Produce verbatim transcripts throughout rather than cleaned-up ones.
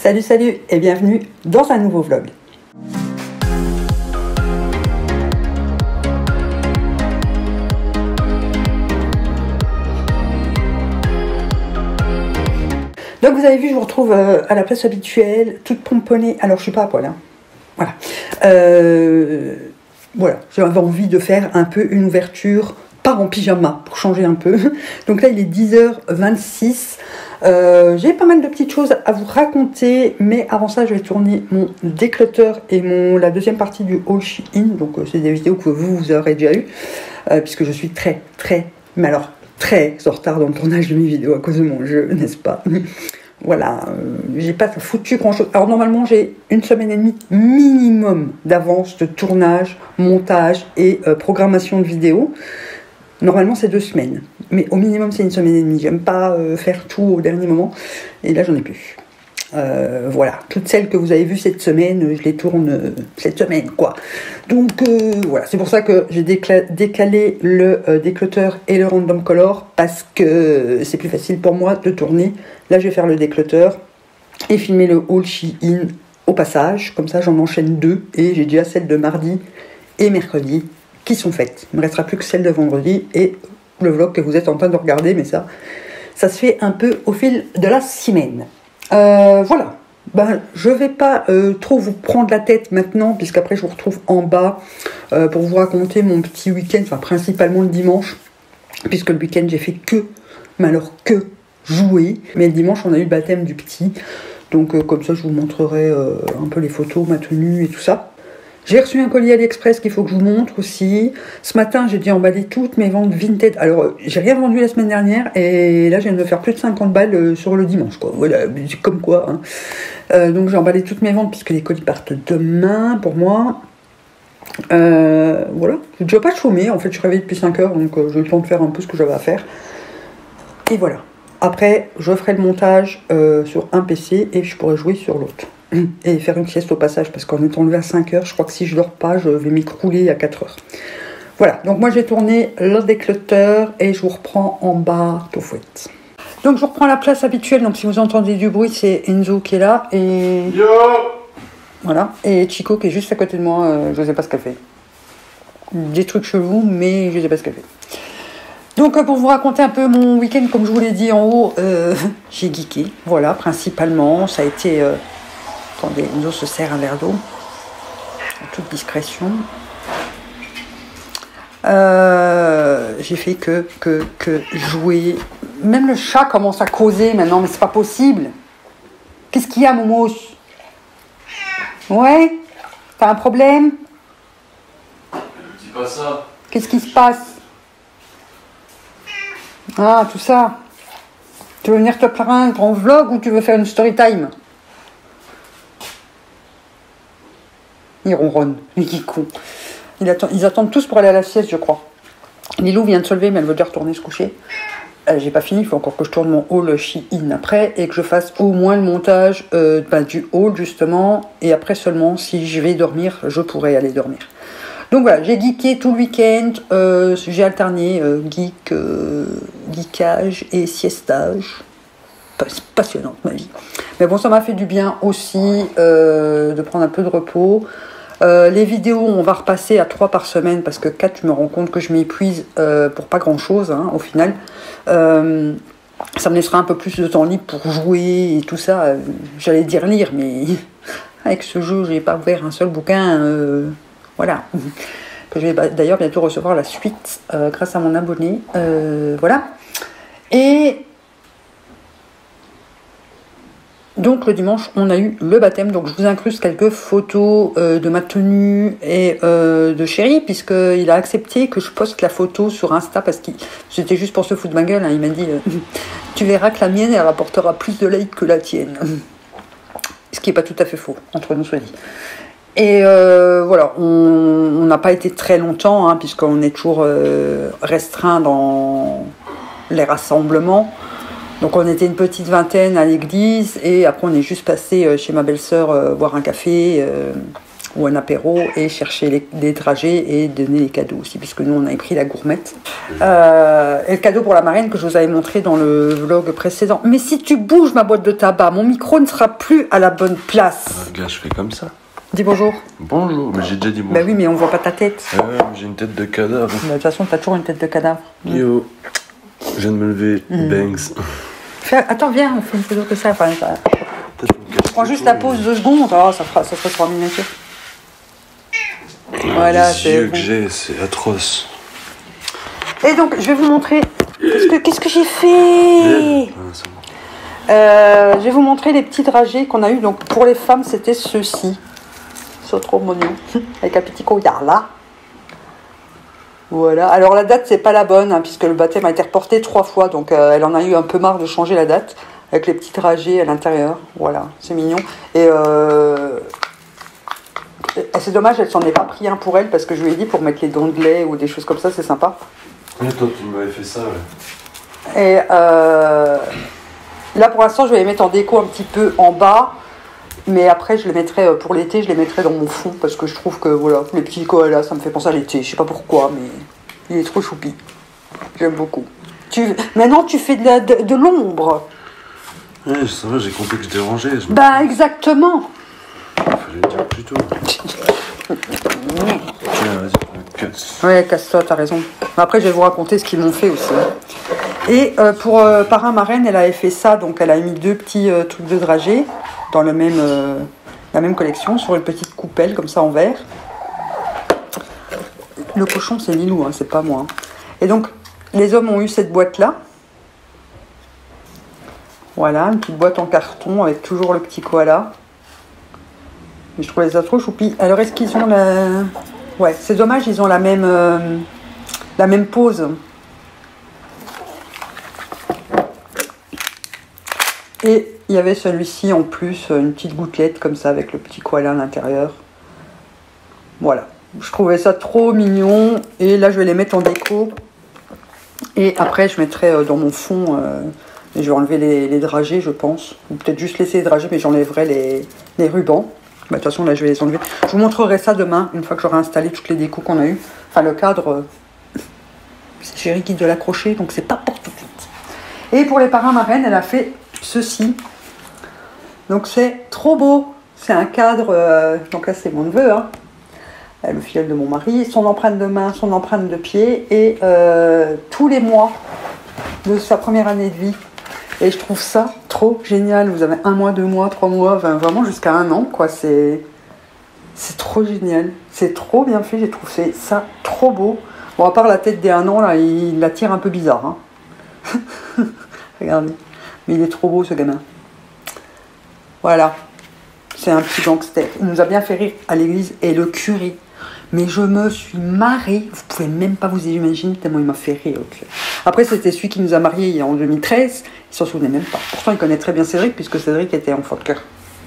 Salut, salut et bienvenue dans un nouveau vlog. Donc vous avez vu, je vous retrouve euh, à la place habituelle, toute pomponnée. Alors je suis pas à poil, hein. Voilà. Euh, voilà, j'avais envie de faire un peu une ouverture, pas en pyjama, pour changer un peu. Donc là il est dix heures vingt-six. Euh, j'ai pas mal de petites choses à vous raconter, mais avant ça je vais tourner mon déclutter et mon, la deuxième partie du haul Shein. Donc euh, c'est des vidéos que vous, vous aurez déjà eu, euh, puisque je suis très très, mais alors très en retard dans le tournage de mes vidéos à cause de mon jeu, n'est-ce pas? Voilà, euh, j'ai pas foutu grand chose. Alors normalement j'ai une semaine et demie minimum d'avance de tournage, montage et euh, programmation de vidéos. Normalement c'est deux semaines, mais au minimum c'est une semaine et demie. J'aime pas euh, faire tout au dernier moment, et là j'en ai plus. Euh, voilà, toutes celles que vous avez vues cette semaine, je les tourne euh, cette semaine, quoi. Donc euh, voilà, c'est pour ça que j'ai décalé le euh, déclutter et le random color, parce que c'est plus facile pour moi de tourner. Là je vais faire le déclutter et filmer le haul Shein au passage, comme ça j'en enchaîne deux, et j'ai déjà celle de mardi et mercredi qui sont faites. Il ne me restera plus que celle de vendredi et le vlog que vous êtes en train de regarder, mais ça, ça se fait un peu au fil de la semaine. Euh, voilà, ben, je vais pas euh, trop vous prendre la tête maintenant, puisqu'après je vous retrouve en bas euh, pour vous raconter mon petit week-end, enfin principalement le dimanche, puisque le week-end j'ai fait que, mais alors que jouer. Mais le dimanche on a eu le baptême du petit, donc euh, comme ça je vous montrerai euh, un peu les photos, ma tenue et tout ça. J'ai reçu un colis AliExpress qu'il faut que je vous montre aussi. Ce matin, j'ai dû emballer toutes mes ventes Vinted. Alors, j'ai rien vendu la semaine dernière et là, je viens de me faire plus de cinquante balles sur le dimanche, quoi. Voilà, c'est comme quoi, hein. Euh, donc, j'ai emballé toutes mes ventes puisque les colis partent demain pour moi. Euh, voilà, je ne dois pas chômer. En fait, je suis réveillée depuis cinq heures, donc euh, j'ai eu le temps de faire un peu ce que j'avais à faire. Et voilà. Après, je ferai le montage euh, sur un P C et je pourrai jouer sur l'autre. Et faire une sieste au passage, parce qu'en étant levé à cinq heures, je crois que si je dors pas, je vais m'écrouler à quatre heures. Voilà, donc moi j'ai tourné le déclutter et je vous reprends en bas tout fouette. Donc je vous reprends la place habituelle, donc si vous entendez du bruit, c'est Enzo qui est là et... Yo voilà, et Chico qui est juste à côté de moi, euh, je sais pas ce qu'elle fait. Des trucs chelous, mais je sais pas ce qu'elle fait. Donc pour vous raconter un peu mon week-end, comme je vous l'ai dit en haut, euh, j'ai geeké, voilà, principalement, ça a été... Euh, attendez, Enzo se sert un verre d'eau, en toute discrétion. Euh, j'ai fait que, que, que jouer. Même le chat commence à causer maintenant, mais c'est pas possible. Qu'est-ce qu'il y a, Momos? Ouais? T'as un problème? Dis pas ça. Qu'est-ce qui se passe? Ah, tout ça. Tu veux venir te plaindre en vlog ou tu veux faire une story time? Il ronronne, il est con. Il attend, ils attendent tous pour aller à la sieste, je crois. Lilou vient de se lever, mais elle veut déjà retourner se coucher. Euh, J'ai pas fini, il faut encore que je tourne mon haul Shein après et que je fasse au moins le montage euh, bah, du haul, justement. Et après seulement, si je vais dormir, je pourrai aller dormir. Donc voilà, j'ai geeké tout le week-end. Euh, j'ai alterné euh, geek, euh, geekage et siestage. Passionnante ma vie. Mais bon, ça m'a fait du bien aussi euh, de prendre un peu de repos. Euh, les vidéos, on va repasser à trois par semaine parce que quatre, je me rends compte que je m'épuise euh, pour pas grand chose, hein, au final. Euh, ça me laissera un peu plus de temps libre pour jouer et tout ça. Euh, J'allais dire lire, mais avec ce jeu, j'ai pas ouvert un seul bouquin. Euh, voilà. Que je vais d'ailleurs bientôt recevoir la suite euh, grâce à mon abonné. Euh, voilà. Et donc le dimanche, on a eu le baptême, donc je vous incruste quelques photos euh, de ma tenue et euh, de Chéri, puisqu'il a accepté que je poste la photo sur Insta, parce que c'était juste pour se foutre de ma gueule, hein. Il m'a dit, euh, tu verras que la mienne, elle rapportera plus de likes que la tienne. Ce qui n'est pas tout à fait faux, entre nous soit dit. Et euh, voilà, on n'a pas été très longtemps, hein, puisqu'on est toujours euh, restreint dans les rassemblements. Donc on était une petite vingtaine à l'église et après on est juste passé chez ma belle-sœur euh, boire un café. Euh, ou un apéro, et chercher les, des dragées et donner les cadeaux aussi, puisque nous on avait pris la gourmette. Euh, et le cadeau pour la marraine que je vous avais montré dans le vlog précédent. Mais si tu bouges ma boîte de tabac, mon micro ne sera plus à la bonne place. Ah, regarde, je fais comme ça. Dis bonjour. Bonjour, mais j'ai déjà dit bonjour. Bah oui, mais on voit pas ta tête. Ah ouais, j'ai une tête de cadavre. De toute façon, t'as toujours une tête de cadavre. Yo, je viens de me lever, Mm. bangs. Fais- Attends, viens, on fait une photo que ça. Enfin, ça- Peut-être me casse prends les juste la couilles. pause deux secondes. Oh, ça, fera, ça sera sur la miniature. Voilà, Les c'est yeux bon. que j'ai, c'est atroce. Et donc, je vais vous montrer. Qu'est-ce que, qu'est-ce que j'ai fait? Ah, c'est bon. Euh, Je vais vous montrer les petits dragées qu'on a eu. Donc, pour les femmes, c'était ceux-ci. Ils sont trop mignons. Avec un petit collier là. Voilà. Alors, la date, c'est pas la bonne, hein, puisque le baptême a été reporté trois fois. Donc, euh, elle en a eu un peu marre de changer la date. Avec les petits dragées à l'intérieur. Voilà, c'est mignon. Et euh, c'est dommage, elle s'en est pas pris un pour elle, parce que je lui ai dit pour mettre les dents de lait ou des choses comme ça, c'est sympa. Mais toi, tu m'avais fait ça, ouais. Et euh, là, pour l'instant, je vais les mettre en déco un petit peu en bas. Mais après, je les mettrai, pour l'été, je les mettrai dans mon fond. Parce que je trouve que, voilà, les petits koalas, ça me fait penser à l'été. Je sais pas pourquoi, mais il est trop choupi. J'aime beaucoup. Tu, maintenant, tu fais de, la- de, de l'ombre. Ouais, ça va, j'ai compris que je dérangeais. Je me... Bah, exactement. Fallait le dire plus tôt. Tiens, vas-y, casse. Ouais, casse-toi, t'as raison. Après, je vais vous raconter ce qu'ils m'ont fait aussi. Et euh, pour euh, parrain marraine, elle avait fait ça. Donc, elle a mis deux petits euh, trucs de dragées dans le même, euh, la même collection, sur une petite coupelle, comme ça, en verre. Le cochon, c'est Lilou, hein, c'est pas moi. hein. Et donc, les hommes ont eu cette boîte-là. Voilà, une petite boîte en carton avec toujours le petit koala. Mais je trouvais ça trop choupi. Alors, est-ce qu'ils ont la... Ouais, c'est dommage, ils ont la même, euh, la même pose. Et il y avait celui-ci en plus, une petite gouttelette comme ça avec le petit koala à l'intérieur. Voilà, je trouvais ça trop mignon. Et là, je vais les mettre en déco. Et après, je mettrai euh, dans mon fond... Euh, et je vais enlever les, les dragées, je pense. Ou peut-être juste laisser les dragées, mais j'enlèverai les, les rubans. Bah, de toute façon, là, je vais les enlever. Je vous montrerai ça demain, une fois que j'aurai installé toutes les décos qu'on a eues. Enfin, le cadre, euh, c'est chérie qui doit l'accrocher, donc c'est pas pour tout de suite. Et pour les parrains marraines, elle a fait ceci. Donc, c'est trop beau. C'est un cadre, euh, donc là, c'est mon neveu, hein. Le filleul de mon mari, son empreinte de main, son empreinte de pied, et euh, tous les mois de sa première année de vie. Et je trouve ça trop génial. Vous avez un mois, deux mois, trois mois, enfin, vraiment jusqu'à un an, quoi. C'est, c'est trop génial. C'est trop bien fait. J'ai trouvé ça trop beau. Bon, à part la tête des un an, là, il la tire un peu bizarre. Hein. Regardez. Mais il est trop beau, ce gamin. Voilà. C'est un petit gangster. Il nous a bien fait rire à l'église. Et le curé. Mais je me suis marrée. Vous pouvez même pas vous imaginer tellement il m'a fait rire. Okay. Après, c'était celui qui nous a mariés en deux mille treize. Il s'en souvenait même pas. Pourtant, il connaît très bien Cédric, puisque Cédric était enfant de cœur.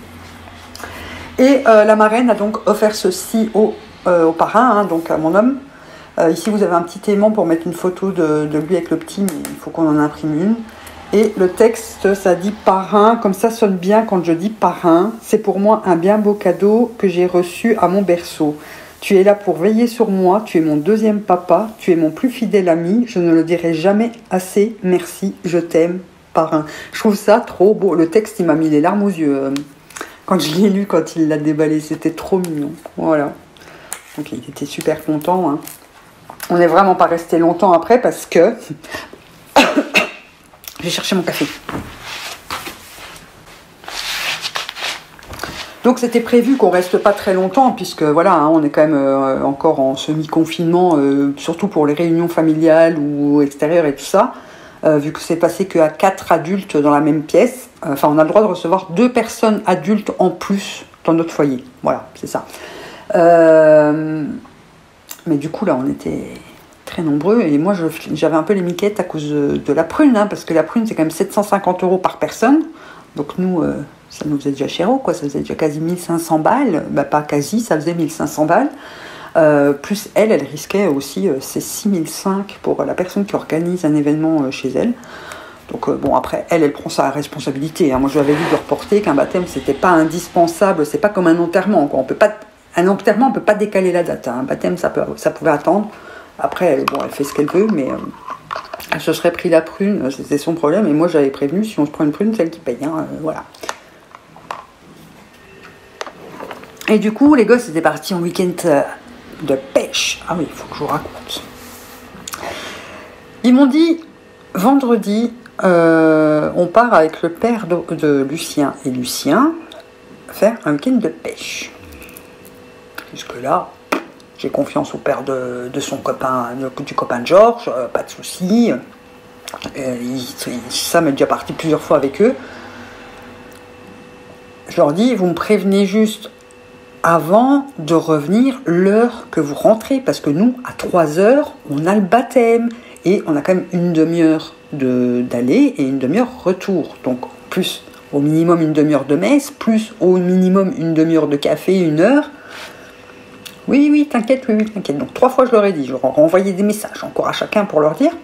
Et euh, la marraine a donc offert ceci au, euh, au parrain, hein, donc à mon homme. Euh, ici, vous avez un petit aimant pour mettre une photo de, de lui avec le petit, mais il faut qu'on en imprime une. Et le texte, ça dit parrain, comme ça sonne bien quand je dis parrain. C'est pour moi un bien beau cadeau que j'ai reçu à mon berceau. Tu es là pour veiller sur moi, tu es mon deuxième papa, tu es mon plus fidèle ami, je ne le dirai jamais assez, merci, je t'aime, parrain. Je trouve ça trop beau, le texte il m'a mis les larmes aux yeux euh, quand je l'ai lu, quand il l'a déballé, c'était trop mignon, voilà. Donc il était super content, hein. On n'est vraiment pas resté longtemps après parce que... Je vais chercher mon café. Donc c'était prévu qu'on reste pas très longtemps, puisque voilà, hein, on est quand même euh, encore en semi-confinement, euh, surtout pour les réunions familiales ou extérieures et tout ça, euh, vu que c'est passé qu'à quatre adultes dans la même pièce. Enfin, on a le droit de recevoir deux personnes adultes en plus dans notre foyer. Voilà, c'est ça. Euh, mais du coup, là, on était très nombreux, et moi, je, j'avais un peu les miquettes à cause de, de la prune, hein, parce que la prune, c'est quand même sept cent cinquante euros par personne. Donc nous... Euh, ça nous faisait déjà cher, quoi, ça faisait déjà quasi mille cinq cents balles, bah pas quasi, ça faisait mille cinq cents balles, euh, plus elle, elle risquait aussi, euh, c'est six mille cinq pour la personne qui organise un événement euh, chez elle. Donc euh, bon, après, elle, elle prend sa responsabilité, hein. Moi je lui avais dit de reporter qu'un baptême, c'était pas indispensable, c'est pas comme un enterrement, quoi. On peut pas donc tellement on ne peut pas décaler la date. Un hein. baptême, ça, peut, ça pouvait attendre. Après, elle, bon, elle fait ce qu'elle veut, mais euh, elle se serait pris la prune, c'était son problème. Et moi, j'avais prévenu, si on se prend une prune, c'est elle qui paye. Hein, euh, voilà. Et du coup, les gosses étaient partis en week-end de pêche. Ah oui, il faut que je vous raconte. Ils m'ont dit, vendredi, euh, on part avec le père de, de Lucien et Lucien faire un week-end de pêche. Jusque-là, j'ai confiance au père de, de son copain, du copain de Georges, euh, pas de soucis. Euh, Sam est déjà parti plusieurs fois avec eux. Je leur dis, vous me prévenez juste avant de revenir l'heure que vous rentrez, parce que nous, à trois heures, on a le baptême, et on a quand même une demi-heure de, d'aller et une demi-heure retour. Donc, plus au minimum une demi-heure de messe, plus au minimum une demi-heure de café, une heure. Oui, oui, t'inquiète, oui, oui, t'inquiète. Donc, trois fois, je leur ai dit, je leur ai envoyé des messages, encore à chacun pour leur dire.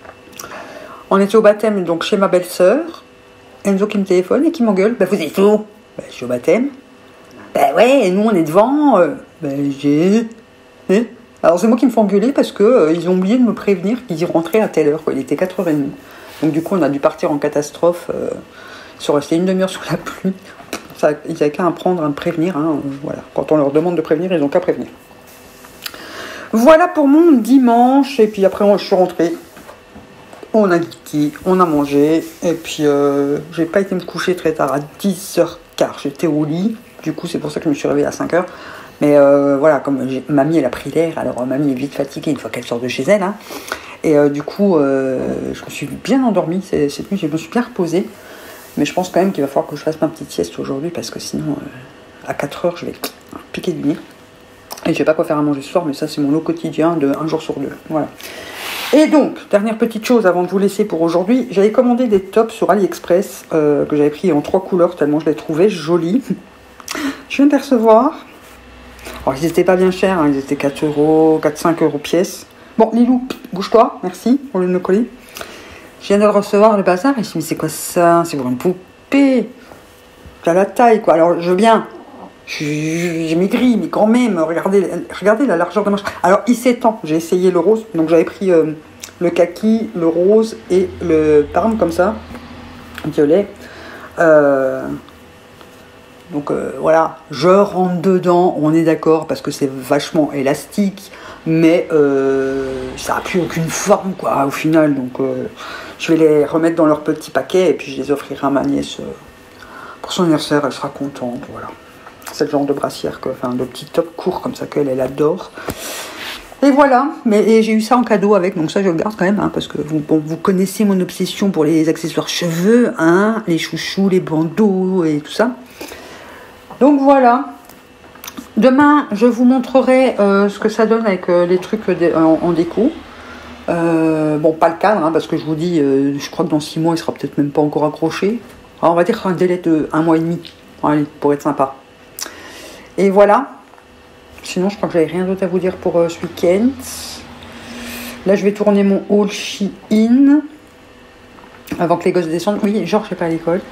On était au baptême, donc, chez ma belle-sœur, Enzo qui me téléphone et qui m'engueule. Ben, vous êtes où? Ben, je suis au baptême. Ben ouais, et nous on est devant. Euh, ben j'ai. Eh Alors c'est moi qui me fais engueuler parce que euh, ils ont oublié de me prévenir qu'ils y rentraient à telle heure. Quoi. Il était quatre heures trente. Donc du coup on a dû partir en catastrophe. Euh, ils sont restés une demi-heure sous la pluie. Ça, ils n'avaient qu'à apprendre à me prévenir. Hein, euh, voilà. Quand on leur demande de prévenir, ils n'ont qu'à prévenir. Voilà pour mon dimanche. Et puis après je suis rentrée. On a geeké, on a mangé. Et puis euh, j'ai pas été me coucher très tard, à dix heures quinze. J'étais au lit. Du coup, c'est pour ça que je me suis réveillée à cinq heures. Mais euh, voilà, comme mamie, elle a pris l'air. Alors, mamie est vite fatiguée une fois qu'elle sort de chez elle. Hein. Et euh, du coup, euh, je me suis bien endormie cette nuit. Je me suis bien reposée. Mais je pense quand même qu'il va falloir que je fasse ma petite sieste aujourd'hui. Parce que sinon, euh, à quatre heures, je vais piquer du nez. Et je sais pas quoi faire à manger ce soir. Mais ça, c'est mon lot quotidien de un jour sur deux. Voilà. Et donc, dernière petite chose avant de vous laisser pour aujourd'hui. J'avais commandé des tops sur AliExpress. Euh, que j'avais pris en trois couleurs. Tellement je les trouvais jolis. Je viens de les recevoir. Alors, ils n'étaient pas bien chers, hein, ils étaient quatre euros, quatre cinq euros pièce. Bon, Lilou, bouge-toi, merci pour le colis. Je viens de le recevoir, le bazar, et je me suis dit, mais c'est quoi ça? C'est pour une poupée. T'as la taille, quoi. Alors, je veux bien. J'ai maigri, mais quand même, regardez, regardez la largeur de manche. Alors, il s'étend. J'ai essayé le rose, donc j'avais pris euh, le kaki, le rose et le parme, comme ça, violet. Euh. Donc euh, voilà, je rentre dedans, on est d'accord, parce que c'est vachement élastique, mais euh, ça n'a plus aucune forme, quoi, au final. Donc euh, je vais les remettre dans leur petit paquet, et puis je les offrirai à ma nièce euh, pour son anniversaire, elle sera contente, voilà. C'est le genre de brassière, que, enfin de petit top court comme ça qu'elle, elle adore. Et voilà, mais j'ai eu ça en cadeau avec, donc ça je le garde quand même, hein, parce que vous, bon, vous connaissez mon obsession pour les accessoires cheveux, hein, les chouchous, les bandeaux et tout ça. Donc voilà, demain je vous montrerai euh, ce que ça donne avec euh, les trucs de, en, en déco. Euh, bon, pas le cadre, hein, parce que je vous dis, euh, je crois que dans six mois il sera peut-être même pas encore accroché. Alors on va dire un délai de un mois et demi, allez, pour être sympa. Et voilà, sinon je crois que j'avais rien d'autre à vous dire pour euh, ce week-end. Là je vais tourner mon haul Shein avant que les gosses descendent. Oui, Georges n'est pas à l'école.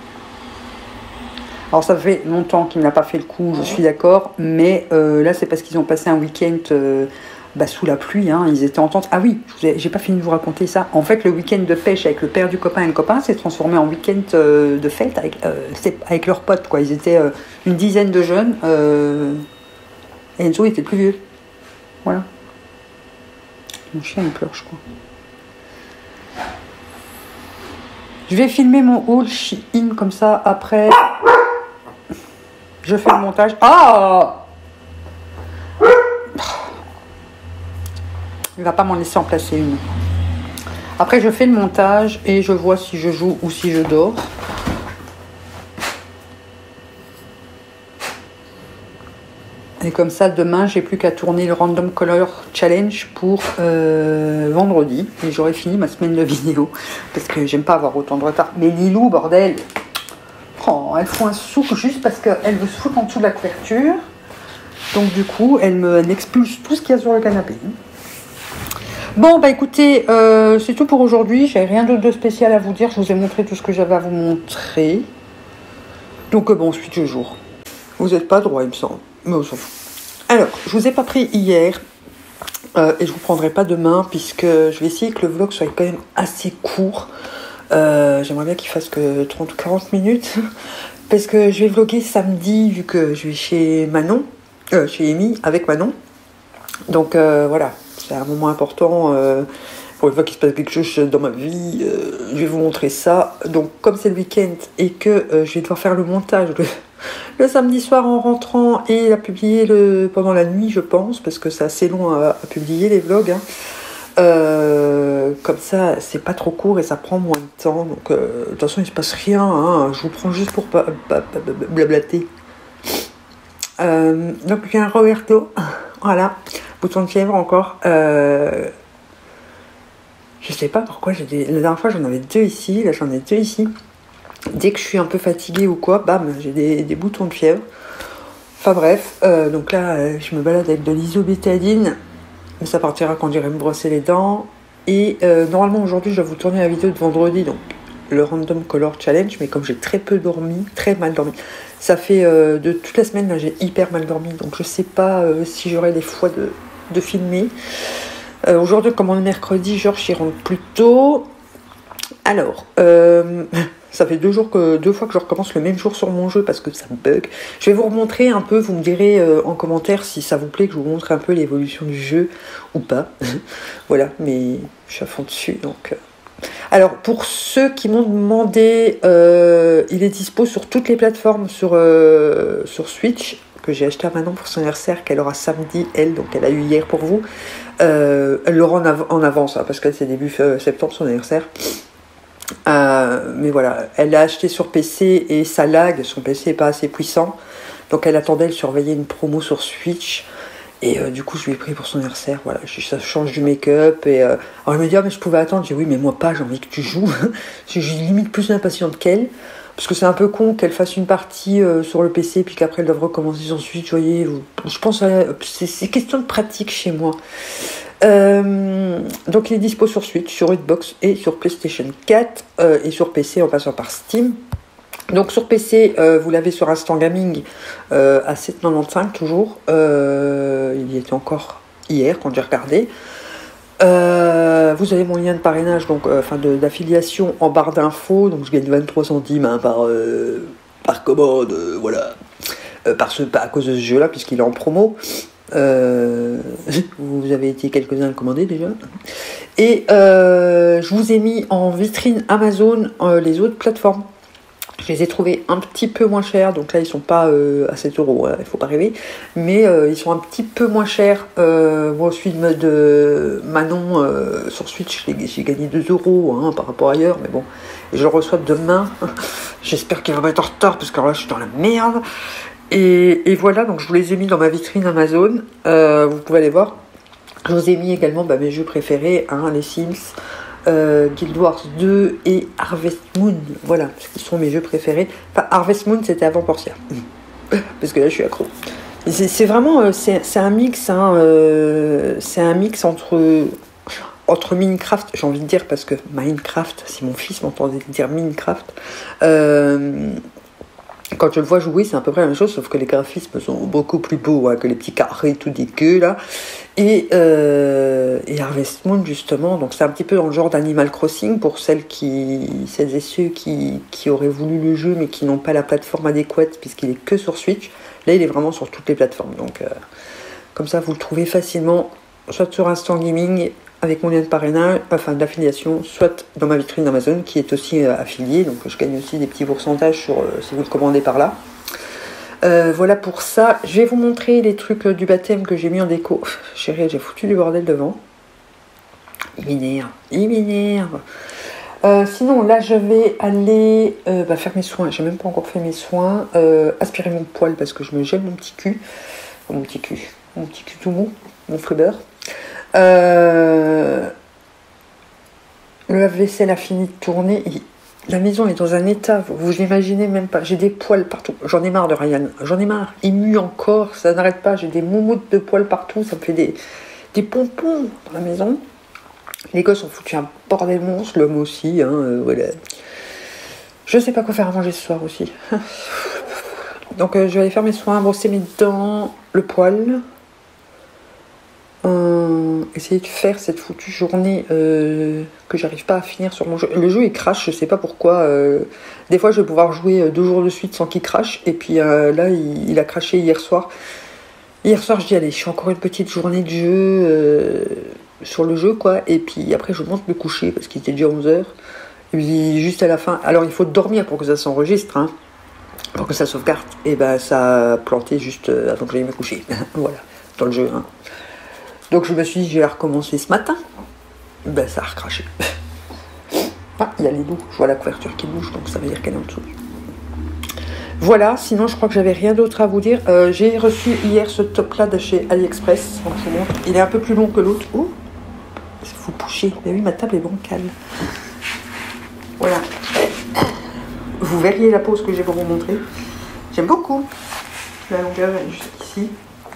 Alors ça fait longtemps qu'il n'a pas fait le coup, je suis d'accord, mais euh, là c'est parce qu'ils ont passé un week-end euh, bah, sous la pluie, hein, ils étaient en tente. Ah oui, j'ai pas fini de vous raconter ça. En fait, le week-end de pêche avec le père du copain et le copain s'est transformé en week-end euh, de fête avec, euh, avec leurs potes, quoi. Ils étaient euh, une dizaine de jeunes, euh, et Enzo était plus vieux. Voilà. Mon chien il pleure, je crois. Je vais filmer mon haul Shein comme ça après. Je fais le montage. Ah! Il va pas m'en laisser en placer une. Après, je fais le montage et je vois si je joue ou si je dors. Et comme ça, demain, j'ai plus qu'à tourner le Random Color Challenge pour euh, vendredi. Et j'aurai fini ma semaine de vidéo. Parce que j'aime pas avoir autant de retard. Mais Lilou, bordel! Oh, elle fout un souk juste parce qu'elle veut se foutre en dessous de la couverture. Donc du coup, elle me elle expulse tout ce qu'il y a sur le canapé. Bon, bah écoutez, euh, c'est tout pour aujourd'hui. J'avais rien d'autre de spécial à vous dire. Je vous ai montré tout ce que j'avais à vous montrer. Donc euh, bon, suite du jour. Vous n'êtes pas droit, il me semble. Mais on s'en fout. Alors, je vous ai pas pris hier, euh, et je vous prendrai pas demain, puisque je vais essayer que le vlog soit quand même assez court. Euh, J'aimerais bien qu'il fasse que trente ou quarante minutes, parce que je vais vlogger samedi, vu que je vais chez Manon, euh, chez Amy, avec Manon. Donc euh, voilà, c'est un moment important. Euh, pour une fois qu'il se passe quelque chose dans ma vie, euh, je vais vous montrer ça. Donc comme c'est le week-end et que euh, je vais devoir faire le montage le, le samedi soir en rentrant et la publier le, pendant la nuit, je pense, parce que c'est assez long à, à publier les vlogs. Hein. Euh, comme ça, c'est pas trop court et ça prend moins de temps. Donc euh, de toute façon, il se passe rien. Hein. Je vous prends juste pour pas, pas, pas, blablater. Euh, donc j'ai un Roberto, voilà, bouton de fièvre encore. Euh, je sais pas pourquoi j'ai des. La dernière fois j'en avais deux ici, là j'en ai deux ici. Dès que je suis un peu fatiguée ou quoi, bam, j'ai des, des boutons de fièvre. Enfin bref, euh, donc là euh, je me balade avec de l'isobétadine, mais ça partira quand j'irai me brosser les dents. Et euh, normalement aujourd'hui je dois vous tourner la vidéo de vendredi, donc le Random Color Challenge, mais comme j'ai très peu dormi, très mal dormi, ça fait euh, de toute la semaine, là j'ai hyper mal dormi, donc je sais pas euh, si j'aurai les fois de, de filmer. Euh, aujourd'hui, comme on est mercredi, Georges y rentre plus tôt. Alors, euh, ça fait deux, jours que, deux fois que je recommence le même jour sur mon jeu parce que ça me bug. Je vais vous remontrer un peu, vous me direz euh, en commentaire si ça vous plaît que je vous montre un peu l'évolution du jeu ou pas. Voilà, mais je suis à fond dessus, donc... Euh... Alors, pour ceux qui m'ont demandé, euh, il est dispo sur toutes les plateformes sur, euh, sur Switch, que j'ai acheté à Manon pour son anniversaire, qu'elle aura samedi, elle, donc elle a eu hier pour vous. Euh, elle l'aura en, av en avance, hein, parce qu'elle c'est début euh, septembre son anniversaire. Euh, mais voilà, elle l'a acheté sur P C et ça lag, son P C n'est pas assez puissant. Donc elle attendait, elle surveillait une promo sur Switch. Et euh, du coup, je lui ai pris pour son anniversaire. Voilà, je, ça change du make-up. Et euh... alors, elle me dit, ah, mais je pouvais attendre. J'ai dit, oui, mais moi pas, j'ai envie que tu joues. J'ai limite plus impatiente qu'elle. Parce que c'est un peu con qu'elle fasse une partie euh, sur le P C, puis qu'après elle doit recommencer ensuite. Vous voyez, je pense que c'est question de pratique chez moi. Euh, donc, il est dispo sur Switch, sur Xbox et sur PlayStation quatre. Euh, et sur P C en passant par Steam. Donc sur P C, euh, vous l'avez sur Instant Gaming euh, à sept virgule quatre-vingt-quinze toujours. Euh, il y était encore hier quand j'ai regardé. Euh, vous avez mon lien de parrainage, donc euh, enfin d'affiliation en barre d'infos. Donc je gagne vingt-trois centimes hein, par, euh, par commande, euh, voilà. Euh, par ce, à cause de ce jeu-là, puisqu'il est en promo. Euh, vous avez été quelques-uns à le commander déjà. Et euh, je vous ai mis en vitrine Amazon euh, les autres plateformes. Je les ai trouvés un petit peu moins chers, donc là ils sont pas euh, à sept euros, hein, il faut pas rêver, mais euh, ils sont un petit peu moins chers. Euh, moi, celui de, de Manon euh, sur Switch, j'ai gagné deux euros hein, par rapport à ailleurs, mais bon, et je le reçois demain. J'espère qu'il va pas être en retard, parce que là je suis dans la merde. Et, et voilà, donc je vous les ai mis dans ma vitrine Amazon, euh, vous pouvez aller voir. Je vous ai mis également bah, mes jeux préférés, hein, les Sims. Euh, Guild Wars deux et Harvest Moon, voilà, ce sont mes jeux préférés. Enfin, Harvest Moon c'était avant Portia, parce que là je suis accro. C'est vraiment, euh, c'est un mix, hein, euh, c'est un mix entre entre Minecraft, j'ai envie de dire, parce que Minecraft, si mon fils m'entendait dire Minecraft, euh, quand je le vois jouer, c'est à peu près la même chose, sauf que les graphismes sont beaucoup plus beaux hein, que les petits carrés tout dégueux là. Et, euh, et Harvest Moon justement, donc c'est un petit peu dans le genre d'Animal Crossing pour celles, qui, celles et ceux qui, qui auraient voulu le jeu mais qui n'ont pas la plateforme adéquate puisqu'il est que sur Switch. Là il est vraiment sur toutes les plateformes, donc euh, comme ça vous le trouvez facilement, soit sur Instant Gaming avec mon lien de parrainage, enfin d'affiliation, soit dans ma vitrine Amazon qui est aussi euh, affiliée, donc je gagne aussi des petits pourcentages sur, euh, si vous le commandez par là. Euh, voilà pour ça. Je vais vous montrer les trucs euh, du baptême que j'ai mis en déco. Chérie, j'ai foutu du bordel devant. Il m'énerve, il m'énerve. Euh, sinon, là, je vais aller euh, bah, faire mes soins. J'ai même pas encore fait mes soins. Euh, aspirer mon poil parce que je me gèle mon petit cul. Oh, mon petit cul. Mon petit cul tout mou. Mon flubber. Euh, le lave-vaisselle a fini de tourner. Il... La maison est dans un état, vous, vous l'imaginez même pas. J'ai des poils partout. J'en ai marre de Ryan. J'en ai marre. Il mue encore, ça n'arrête pas. J'ai des moumoutes de poils partout. Ça me fait des, des pompons dans la maison. Les gosses ont foutu un bordel monstre. L'homme aussi. Hein, euh, voilà. Je sais pas quoi faire à manger ce soir aussi. Donc euh, je vais aller faire mes soins, brosser mes dents, le poil. euh, essayer de faire cette foutue journée euh, que j'arrive pas à finir sur mon jeu. Le jeu il crache, je sais pas pourquoi. Euh, des fois je vais pouvoir jouer deux jours de suite sans qu'il crache. Et puis euh, là il, il a craché hier soir. Hier soir je dis allez, je fais encore une petite journée de jeu euh, sur le jeu quoi. Et puis après je monte me coucher parce qu'il était déjà onze heures. Et puis juste à la fin, alors il faut dormir pour que ça s'enregistre, hein, pour que ça sauvegarde. Et ben ça a planté juste avant que j'aille me coucher. Voilà, dans le jeu. Hein. Donc je me suis dit, je vais recommencer ce matin. Ben ça a recraché. Ah, il y a les loups, je vois la couverture qui bouge, donc ça veut dire qu'elle est en dessous. Voilà, sinon je crois que j'avais rien d'autre à vous dire. Euh, j'ai reçu hier ce top-là de chez AliExpress. Donc, je vous montre. Il est un peu plus long que l'autre. Oh, il faut bouger. Mais oui, ma table est bancale. Voilà. Vous verriez la pose que j'ai pour vous montrer. J'aime beaucoup. La longueur est juste ici.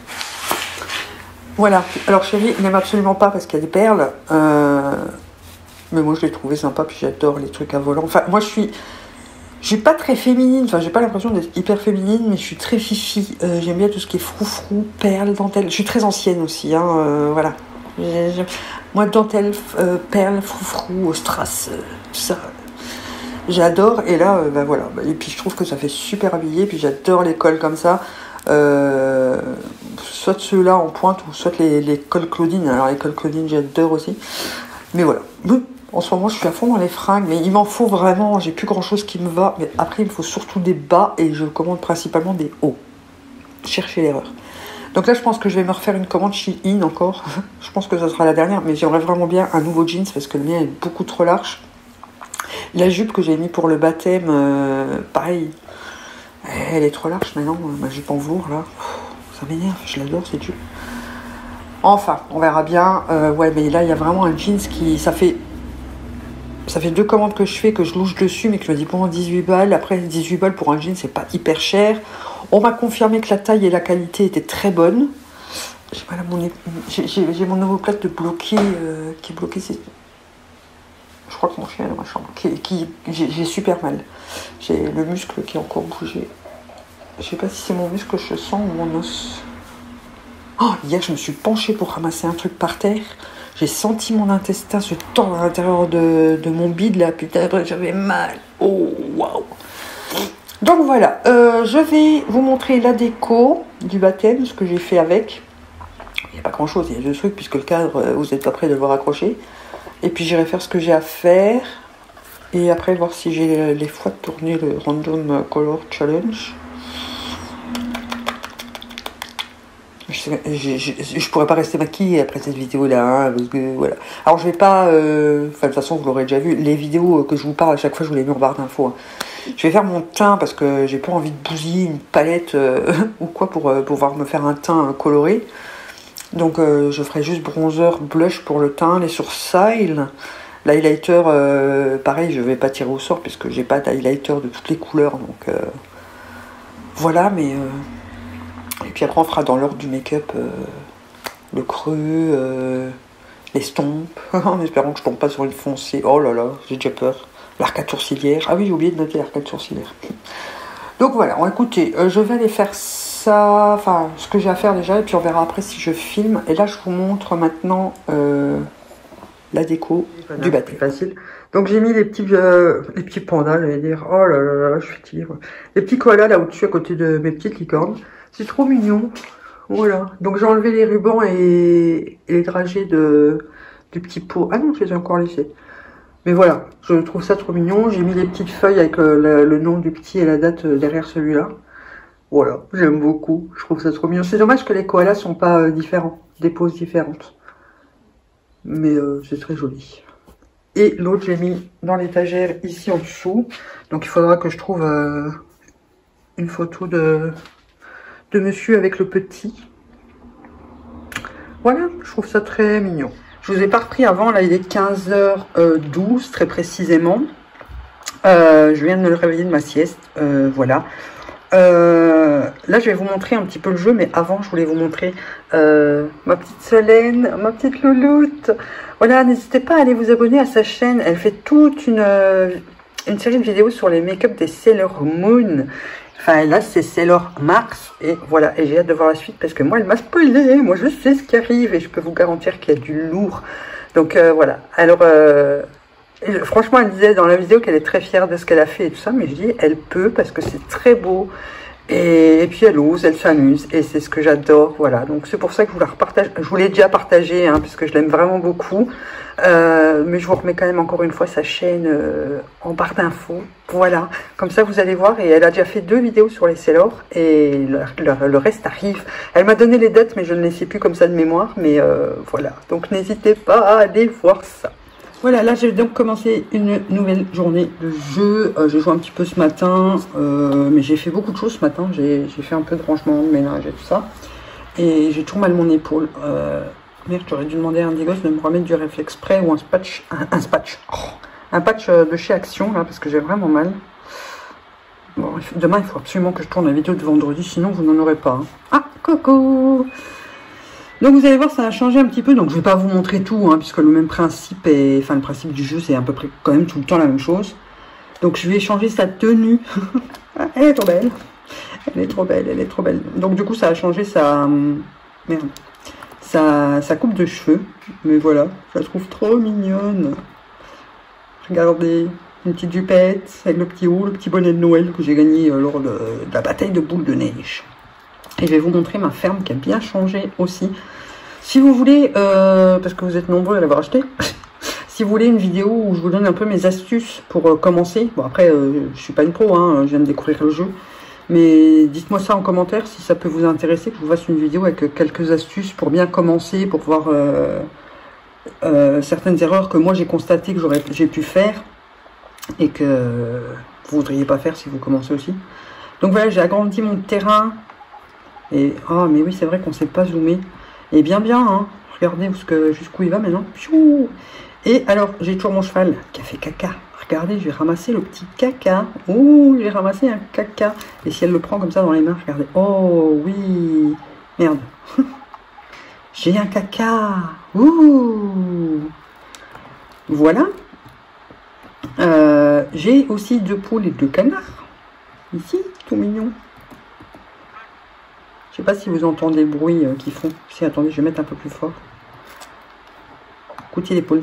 Voilà, alors chérie, il n'aime absolument pas parce qu'il y a des perles, euh, mais moi je l'ai trouvé sympa, puis j'adore les trucs à volant. Enfin, moi je suis, je suis pas très féminine, enfin j'ai pas l'impression d'être hyper féminine, mais je suis très fifi. Euh, j'aime bien tout ce qui est froufrou, perles, dentelles. Je suis très ancienne aussi, hein, euh, voilà. J'ai, j'ai... Moi, dentelle, euh, perles, froufrou, strass, euh, tout ça. J'adore, et là, euh, ben voilà. Et puis je trouve que ça fait super habillé, puis j'adore les cols comme ça. Euh, soit ceux-là en pointe ou soit les, les cols Claudine. Alors les cols Claudine j'adore aussi, mais voilà, en ce moment je suis à fond dans les fringues, mais il m'en faut vraiment, j'ai plus grand chose qui me va, mais après il me faut surtout des bas et je commande principalement des hauts. Cherchez l'erreur. Donc là je pense que je vais me refaire une commande Shein encore. Je pense que ça sera la dernière, mais j'aimerais vraiment bien un nouveau jeans parce que le mien est beaucoup trop large. La jupe que j'ai mis pour le baptême, euh, pareil, elle est trop large maintenant, ma jupe en velours là, ça m'énerve, je l'adore cette jupe. Enfin, on verra bien. Euh, ouais, mais là il y a vraiment un jeans qui, ça fait, ça fait deux commandes que je fais, que je louche dessus, mais que je me dis bon dix-huit balles. Après dix-huit balles pour un jean, c'est pas hyper cher. On m'a confirmé que la taille et la qualité étaient très bonnes. J'ai mal à mon, j'ai, j'ai, j'ai mon omoplate de bloqué euh, qui est bloqué. C'est... Je crois que mon chien est dans ma chambre. Qui, qui, j'ai, j'ai super mal. J'ai le muscle qui est encore bougé. Je sais pas si c'est mon muscle que je sens ou mon os. Oh, hier, je me suis penchée pour ramasser un truc par terre. J'ai senti mon intestin se tordre à l'intérieur de, de mon bide, là. Putain, j'avais mal. Oh, waouh. Donc voilà, euh, je vais vous montrer la déco du baptême, ce que j'ai fait avec. Il n'y a pas grand-chose, il y a deux trucs, puisque le cadre, vous n'êtes pas prêt de le voir accrocher. Et puis j'irai faire ce que j'ai à faire. Et après voir si j'ai les fois de tourner le Random Color Challenge. Je, je, je, je pourrais pas rester maquillée après cette vidéo là, hein, parce que voilà. Alors je vais pas, euh, enfin de toute façon vous l'aurez déjà vu, les vidéos que je vous parle à chaque fois je vous les mets en barre d'infos. Hein. Je vais faire mon teint parce que j'ai pas envie de bousiller une palette euh, ou quoi pour euh, pouvoir me faire un teint euh, coloré. Donc euh, je ferai juste bronzer, blush pour le teint, les sourcils. L'highlighter, euh, pareil, je vais pas tirer au sort puisque j'ai pas d'highlighter de toutes les couleurs. Donc euh, voilà, mais... Euh, et puis après on fera dans l'ordre du make-up euh, le creux, euh, l'estompe, en espérant que je tombe pas sur une foncée. Oh là là, j'ai déjà peur. L'arcade sourcilière. Ah oui, j'ai oublié de noter l'arcade sourcilière. Donc voilà, bon, écoutez, euh, je vais aller faire ça, enfin ce que j'ai à faire déjà, et puis on verra après si je filme. Et là je vous montre maintenant euh, la déco voilà, du baptême. Facile. Donc j'ai mis les petits, euh, les petits pandas, je vais dire, oh là là là, je suis fatiguée. Les petits koalas là au-dessus à côté de mes petites licornes. C'est trop mignon. Voilà. Donc j'ai enlevé les rubans et, et les dragées de, du petit pot. Ah non, je les ai encore laissés. Mais voilà, je trouve ça trop mignon. J'ai mis les petites feuilles avec le, le, le nom du petit et la date derrière celui-là. Voilà, j'aime beaucoup. Je trouve ça trop mignon. C'est dommage que les koalas sont pas euh, différents, des poses différentes. Mais euh, c'est très joli. Et l'autre, j'ai mis dans l'étagère ici en dessous. Donc il faudra que je trouve euh, une photo de... de monsieur avec le petit. Voilà, je trouve ça très mignon. Je vous ai pas repris avant, là il est quinze heures douze très précisément. Euh, je viens de me réveiller de ma sieste, euh, voilà. Euh, là je vais vous montrer un petit peu le jeu, mais avant je voulais vous montrer euh, ma petite Solène, ma petite louloute. Voilà, n'hésitez pas à aller vous abonner à sa chaîne, elle fait toute une, une série de vidéos sur les make-up des Sailor Moon. Enfin, là, c'est Sailor Mars. Et voilà, et j'ai hâte de voir la suite parce que moi, elle m'a spoilé. Moi, je sais ce qui arrive et je peux vous garantir qu'il y a du lourd. Donc, euh, voilà. Alors, euh, franchement, elle disait dans la vidéo qu'elle est très fière de ce qu'elle a fait et tout ça. Mais je dis, elle peut parce que c'est très beau. Et, et puis, elle ose, elle s'amuse. Et c'est ce que j'adore. Voilà. Donc, c'est pour ça que je vous la repartage. Je vous l'ai déjà partagé, hein, parce que je l'aime vraiment beaucoup. Euh, mais je vous remets quand même encore une fois sa chaîne euh, en barre d'infos. Voilà, comme ça vous allez voir. Et elle a déjà fait deux vidéos sur les Sailor et le, le, le reste arrive. Elle m'a donné les dates mais je ne les sais plus comme ça de mémoire. Mais euh, voilà, donc n'hésitez pas à aller voir ça. Voilà, là j'ai donc commencé une nouvelle journée de jeu. Euh, j'ai joué un petit peu ce matin, euh, mais j'ai fait beaucoup de choses ce matin. J'ai fait un peu de rangement, de ménage et tout ça. Et j'ai toujours mal mon épaule. Euh, Merde, j'aurais dû demander à Indigos de me remettre du réflexe près ou un patch, un, un patch, oh, un patch de chez Action là parce que j'ai vraiment mal. Bon, demain il faut absolument que je tourne la vidéo de vendredi, sinon vous n'en aurez pas. Hein. Ah, coucou. Donc vous allez voir, ça a changé un petit peu. Donc je vais pas vous montrer tout, hein, puisque le même principe est, enfin le principe du jeu c'est à peu près quand même tout le temps la même chose. Donc je vais changer sa tenue. Elle est trop belle. Elle est trop belle, elle est trop belle. Donc du coup ça a changé sa merde. Sa, sa coupe de cheveux, mais voilà, je la trouve trop mignonne. Regardez, une petite jupette avec le petit haut, le petit bonnet de Noël que j'ai gagné euh, lors de, de la bataille de boules de neige. Et je vais vous montrer ma ferme qui a bien changé aussi. Si vous voulez, euh, parce que vous êtes nombreux à l'avoir acheté, si vous voulez une vidéo où je vous donne un peu mes astuces pour euh, commencer, bon après euh, je suis pas une pro, hein, je viens de découvrir le jeu. Mais dites-moi ça en commentaire si ça peut vous intéresser, que je vous fasse une vidéo avec quelques astuces pour bien commencer, pour voir euh, euh, certaines erreurs que moi j'ai constatées que j'ai pu faire et que vous ne voudriez pas faire si vous commencez aussi. Donc voilà, j'ai agrandi mon terrain. Et ah, mais oui, c'est vrai qu'on ne sait pas zoomer. Et bien, bien, hein. Regardez jusqu'où il va maintenant. Et alors, j'ai toujours mon cheval qui a fait caca. Regardez, je vais ramasser le petit caca. Ouh, j'ai ramassé un caca. Et si elle le prend comme ça dans les mains, regardez. Oh, oui. Merde. J'ai un caca. Ouh. Voilà. Euh, j'ai aussi deux poules et deux canards. Ici, tout mignon. Je sais pas si vous entendez le bruit euh, qu'ils font. Si, attendez, je vais mettre un peu plus fort. Écoutez les poules.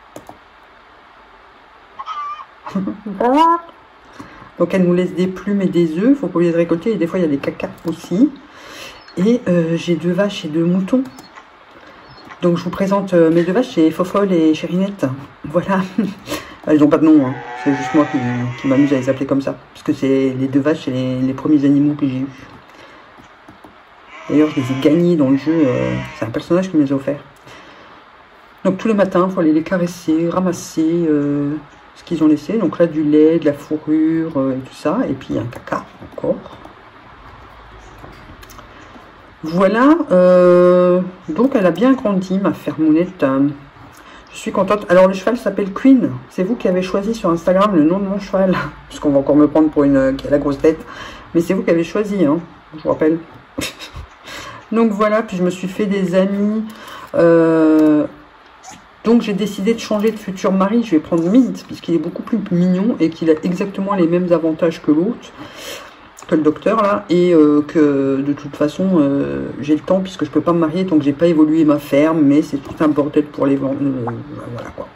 Donc elle nous laisse des plumes et des œufs, il faut pas les récolter, et des fois il y a des cacas aussi. Et euh, j'ai deux vaches et deux moutons. Donc je vous présente euh, mes deux vaches, c'est Fofol et Chérinette. Voilà. Elles n'ont pas de nom, hein. C'est juste moi qui, qui m'amuse à les appeler comme ça. Parce que c'est les deux vaches, c'est les, les premiers animaux que j'ai eus. D'ailleurs je les ai gagnés dans le jeu, euh, c'est un personnage qui me les a offerts. Donc tous les matins, il faut aller les caresser, ramasser euh, ce qu'ils ont laissé. Donc là, du lait, de la fourrure euh, et tout ça. Et puis un caca encore. Voilà. Euh, donc elle a bien grandi, ma fermounette. Je suis contente. Alors le cheval s'appelle Queen. C'est vous qui avez choisi sur Instagram le nom de mon cheval. Puisqu'on va encore me prendre pour une qui a la grosse tête. Mais c'est vous qui avez choisi, hein, je vous rappelle. Donc voilà, puis je me suis fait des amis. Euh, donc j'ai décidé de changer de futur mari. Je vais prendre Mint, puisqu'il est beaucoup plus mignon et qu'il a exactement les mêmes avantages que l'autre, que le docteur là. Et euh, que de toute façon, euh, j'ai le temps, puisque je peux pas me marier tant que j'ai pas évolué ma ferme. Mais c'est tout un bordel pour les vendre. Euh, voilà quoi.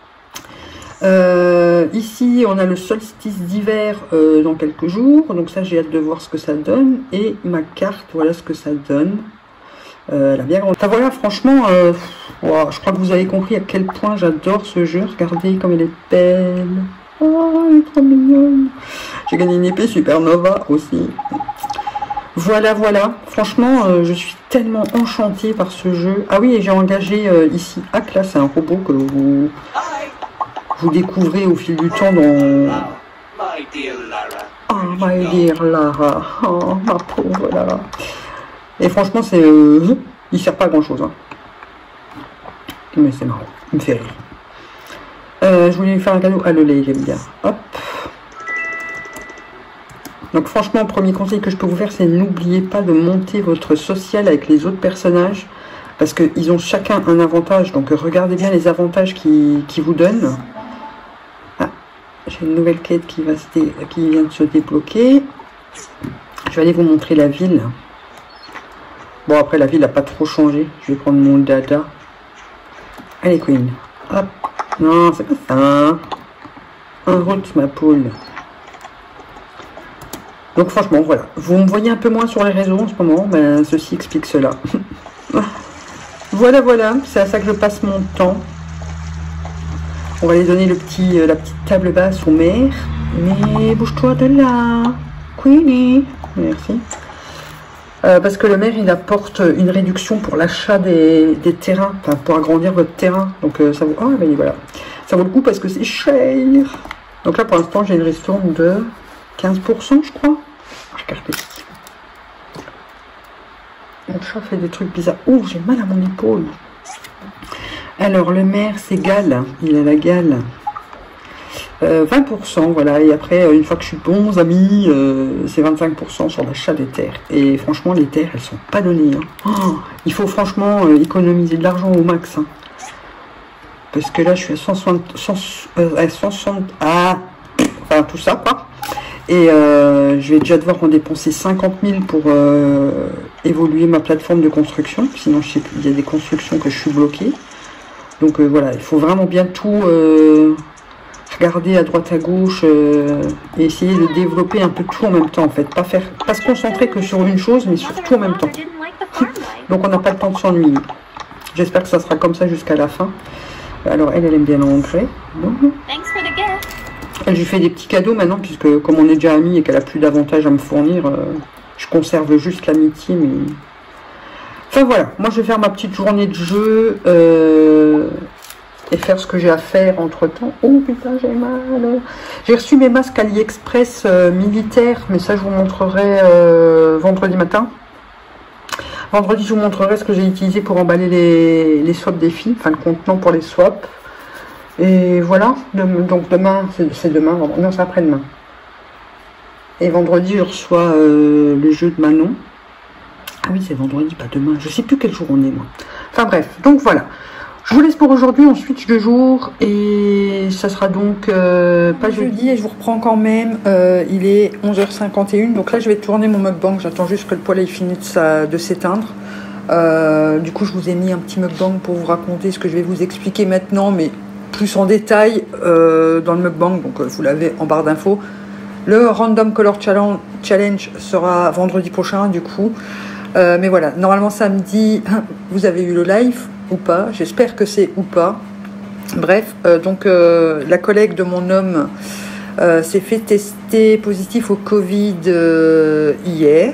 Euh, ici, on a le solstice d'hiver euh, dans quelques jours. Donc ça, j'ai hâte de voir ce que ça donne. Et ma carte, voilà ce que ça donne. Euh, elle a bien grandi. Enfin, voilà, franchement, euh, wow, je crois que vous avez compris à quel point j'adore ce jeu. Regardez comme elle est belle. Oh, elle est trop mignonne. J'ai gagné une épée Supernova aussi. Voilà, voilà. Franchement, euh, je suis tellement enchantée par ce jeu. Ah oui, et j'ai engagé euh, ici Ak, là, c'est un robot que vous... vous découvrez au fil du temps dans... Oh, my dear Lara. Oh, ma pauvre Lara. Et franchement, c'est... Euh, il sert pas à grand chose. Hein. Mais c'est marrant. Il me fait rire. Euh, je voulais lui faire un cadeau. Ah, le lait, j'aime bien. Hop. Donc franchement, le premier conseil que je peux vous faire, c'est n'oubliez pas de monter votre social avec les autres personnages. Parce qu'ils ont chacun un avantage. Donc regardez bien les avantages qu'ils qui vous donnent. J'ai une nouvelle quête qui, va se dé... qui vient de se débloquer. Je vais aller vous montrer la ville. Bon, après, la ville n'a pas trop changé. Je vais prendre mon dada. Allez, Queen. Hop. Non, c'est pas ça. En route, ma poule. Donc, franchement, voilà. Vous me voyez un peu moins sur les réseaux en ce moment. Ben, ceci explique cela. Voilà, voilà. C'est à ça que je passe mon temps. On va aller donner le petit, euh, la petite table basse aux mères. Mais bouge-toi de là. Queenie. Merci. Euh, parce que le maire, il apporte une réduction pour l'achat des, des terrains, enfin pour agrandir votre terrain. Donc euh, ça vaut, oh, ben, voilà. Ça vaut le coup parce que c'est cher. Donc là, pour l'instant, j'ai une ristourne de quinze pour cent, je crois. Regardez. Mon chat fait des trucs bizarres. Oh, j'ai mal à mon épaule. Alors, le maire, c'est Gall. Il a la gale. Euh, vingt pour cent, voilà, et après, une fois que je suis bons amis, euh, c'est vingt-cinq pour cent sur l'achat des terres. Et franchement, les terres, elles sont pas données. Hein. Oh, il faut franchement euh, économiser de l'argent au max. Hein. Parce que là, je suis à cent soixante, cent, euh, à cent soixante, ah, enfin tout ça, quoi. Et euh, je vais déjà devoir en dépenser cinquante mille pour euh, évoluer ma plateforme de construction. Sinon, je sais plus, il y a des constructions que je suis bloquée. Donc euh, voilà, il faut vraiment bien tout... Euh, regarder à droite à gauche euh, et essayer de développer un peu tout en même temps en fait, pas faire pas se concentrer que sur une chose mais sur tout en même temps. Donc on n'a pas le temps de s'ennuyer. J'espère que ça sera comme ça jusqu'à la fin. Alors elle elle aime bien l'engrais. Bon. Elle lui fait des petits cadeaux maintenant puisque comme on est déjà amis et qu'elle a plus d'avantages à me fournir, euh, je conserve juste l'amitié mais enfin voilà, moi je vais faire ma petite journée de jeu euh... et faire ce que j'ai à faire entre temps. Oh putain, j'ai mal. J'ai reçu mes masques AliExpress euh, militaires, mais ça je vous montrerai euh, vendredi matin. Vendredi, je vous montrerai ce que j'ai utilisé pour emballer les, les swaps des filles, enfin le contenant pour les swaps. Et voilà, donc demain, c'est demain, non, c'est après-demain. Et vendredi, je reçois euh, le jeu de Manon. Ah oui, c'est vendredi, pas demain. Je sais plus quel jour on est, moi. Enfin bref, donc voilà. Je vous laisse pour aujourd'hui, on switch de jour et ça sera donc euh, pas jeudi et je vous reprends quand même, euh, il est onze heures cinquante et une, donc là je vais tourner mon mukbang, j'attends juste que le poêle ait fini de, de s'éteindre. Euh, du coup je vous ai mis un petit mukbang pour vous raconter ce que je vais vous expliquer maintenant, mais plus en détail euh, dans le mukbang, donc euh, vous l'avez en barre d'infos. Le Random Color Challenge sera vendredi prochain du coup, euh, mais voilà, normalement samedi vous avez eu le live ou pas, j'espère que c'est ou pas. Bref, euh, donc euh, la collègue de mon homme euh, s'est fait tester positif au Covid euh, hier.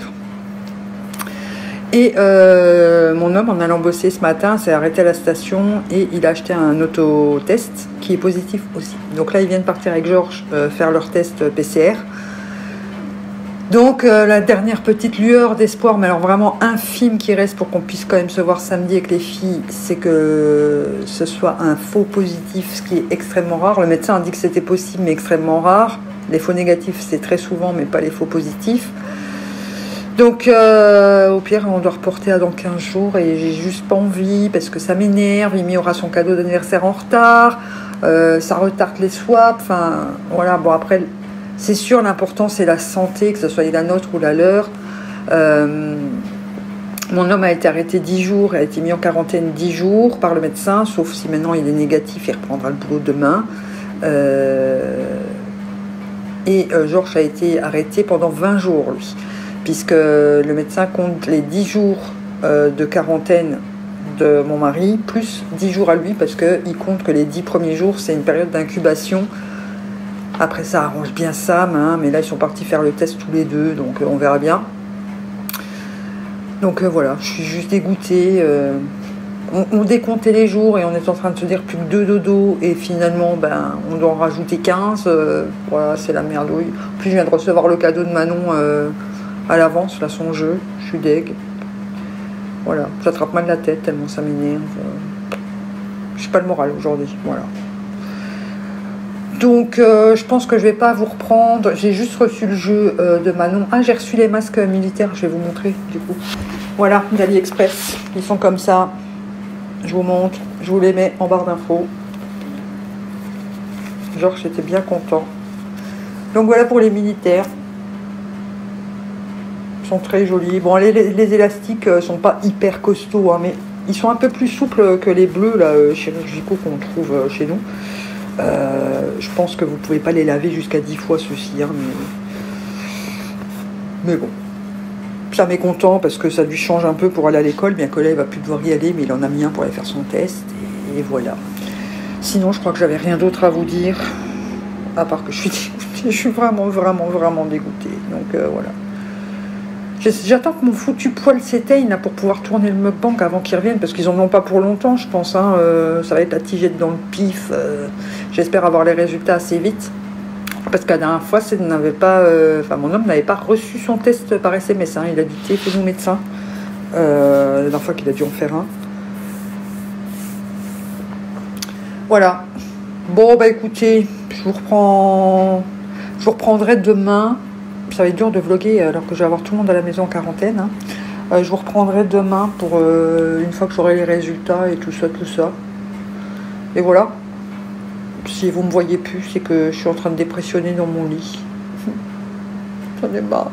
Et euh, mon homme, en allant bosser ce matin, s'est arrêté à la station et il a acheté un autotest qui est positif aussi. Donc là, ils viennent partir avec Georges euh, faire leur test P C R. Donc euh, la dernière petite lueur d'espoir, mais alors vraiment infime qui reste pour qu'on puisse quand même se voir samedi avec les filles, c'est que ce soit un faux positif, ce qui est extrêmement rare. Le médecin a dit que c'était possible, mais extrêmement rare. Les faux négatifs, c'est très souvent, mais pas les faux positifs. Donc euh, au pire, on doit reporter à dans quinze jours et j'ai juste pas envie parce que ça m'énerve. Mimi aura son cadeau d'anniversaire en retard, euh, ça retarde les swaps. Enfin voilà, bon après... C'est sûr, l'important, c'est la santé, que ce soit la nôtre ou la leur. Euh, mon homme a été arrêté dix jours, a été mis en quarantaine dix jours par le médecin, sauf si maintenant il est négatif, il reprendra le boulot demain. Euh, et euh, Georges a été arrêté pendant vingt jours, lui, puisque le médecin compte les dix jours euh, de quarantaine de mon mari, plus dix jours à lui, parce qu'il compte que les dix premiers jours, c'est une période d'incubation. Après, ça arrange bien Sam, hein, mais là, ils sont partis faire le test tous les deux, donc euh, on verra bien. Donc euh, voilà, je suis juste dégoûtée. Euh, on, on décomptait les jours et on est en train de se dire plus que deux dodos, et finalement, ben, on doit en rajouter quinze. Euh, voilà, c'est la merdouille. En plus, je viens de recevoir le cadeau de Manon euh, à l'avance, là, son jeu. Je suis deg. Voilà, j'attrape mal la tête tellement ça m'énerve. Euh, je n'ai pas le moral aujourd'hui, voilà. Donc, euh, je pense que je vais pas vous reprendre. J'ai juste reçu le jeu euh, de Manon. Ah, j'ai reçu les masques militaires. Je vais vous montrer, du coup. Voilà, d'AliExpress. Ils sont comme ça. Je vous montre. Je vous les mets en barre d'infos. Georges était bien content. Donc, voilà pour les militaires. sont très jolis. Bon, les, les, les élastiques euh, sont pas hyper costauds, hein, mais ils sont un peu plus souples que les bleus là, euh, chirurgicaux qu'on trouve euh, chez nous. Euh, je pense que vous pouvez pas les laver jusqu'à dix fois ceux-ci, hein, mais... mais bon. Ça m'est content parce que ça lui change un peu pour aller à l'école. Bien que là, il va plus devoir y aller, mais il en a mis un pour aller faire son test. Et, et voilà. Sinon, je crois que j'avais rien d'autre à vous dire. À part que je suis dégoûtée. Je suis vraiment, vraiment, vraiment dégoûtée. Donc euh, voilà. J'attends que mon foutu poil s'éteigne pour pouvoir tourner le mukbang avant qu'ils reviennent. Parce qu'ils en ont pas pour longtemps, je pense. Hein. Euh, ça va être la tigette dans le pif. Euh, J'espère avoir les résultats assez vite. Parce que la dernière fois, n'avait pas, euh, enfin, mon homme n'avait pas reçu son test par S M S. Hein. Il a dit téléphone au médecin. Euh, la dernière fois qu'il a dû en faire un. Voilà. Bon, bah écoutez, je vous reprends. Je vous reprendrai demain. Ça va être dur de vlogger alors que je vais avoir tout le monde à la maison en quarantaine. Hein. Euh, je vous reprendrai demain pour euh, une fois que j'aurai les résultats et tout ça, tout ça. Et voilà. Si vous me voyez plus, c'est que je suis en train de dépressionner dans mon lit. J'en ai marre.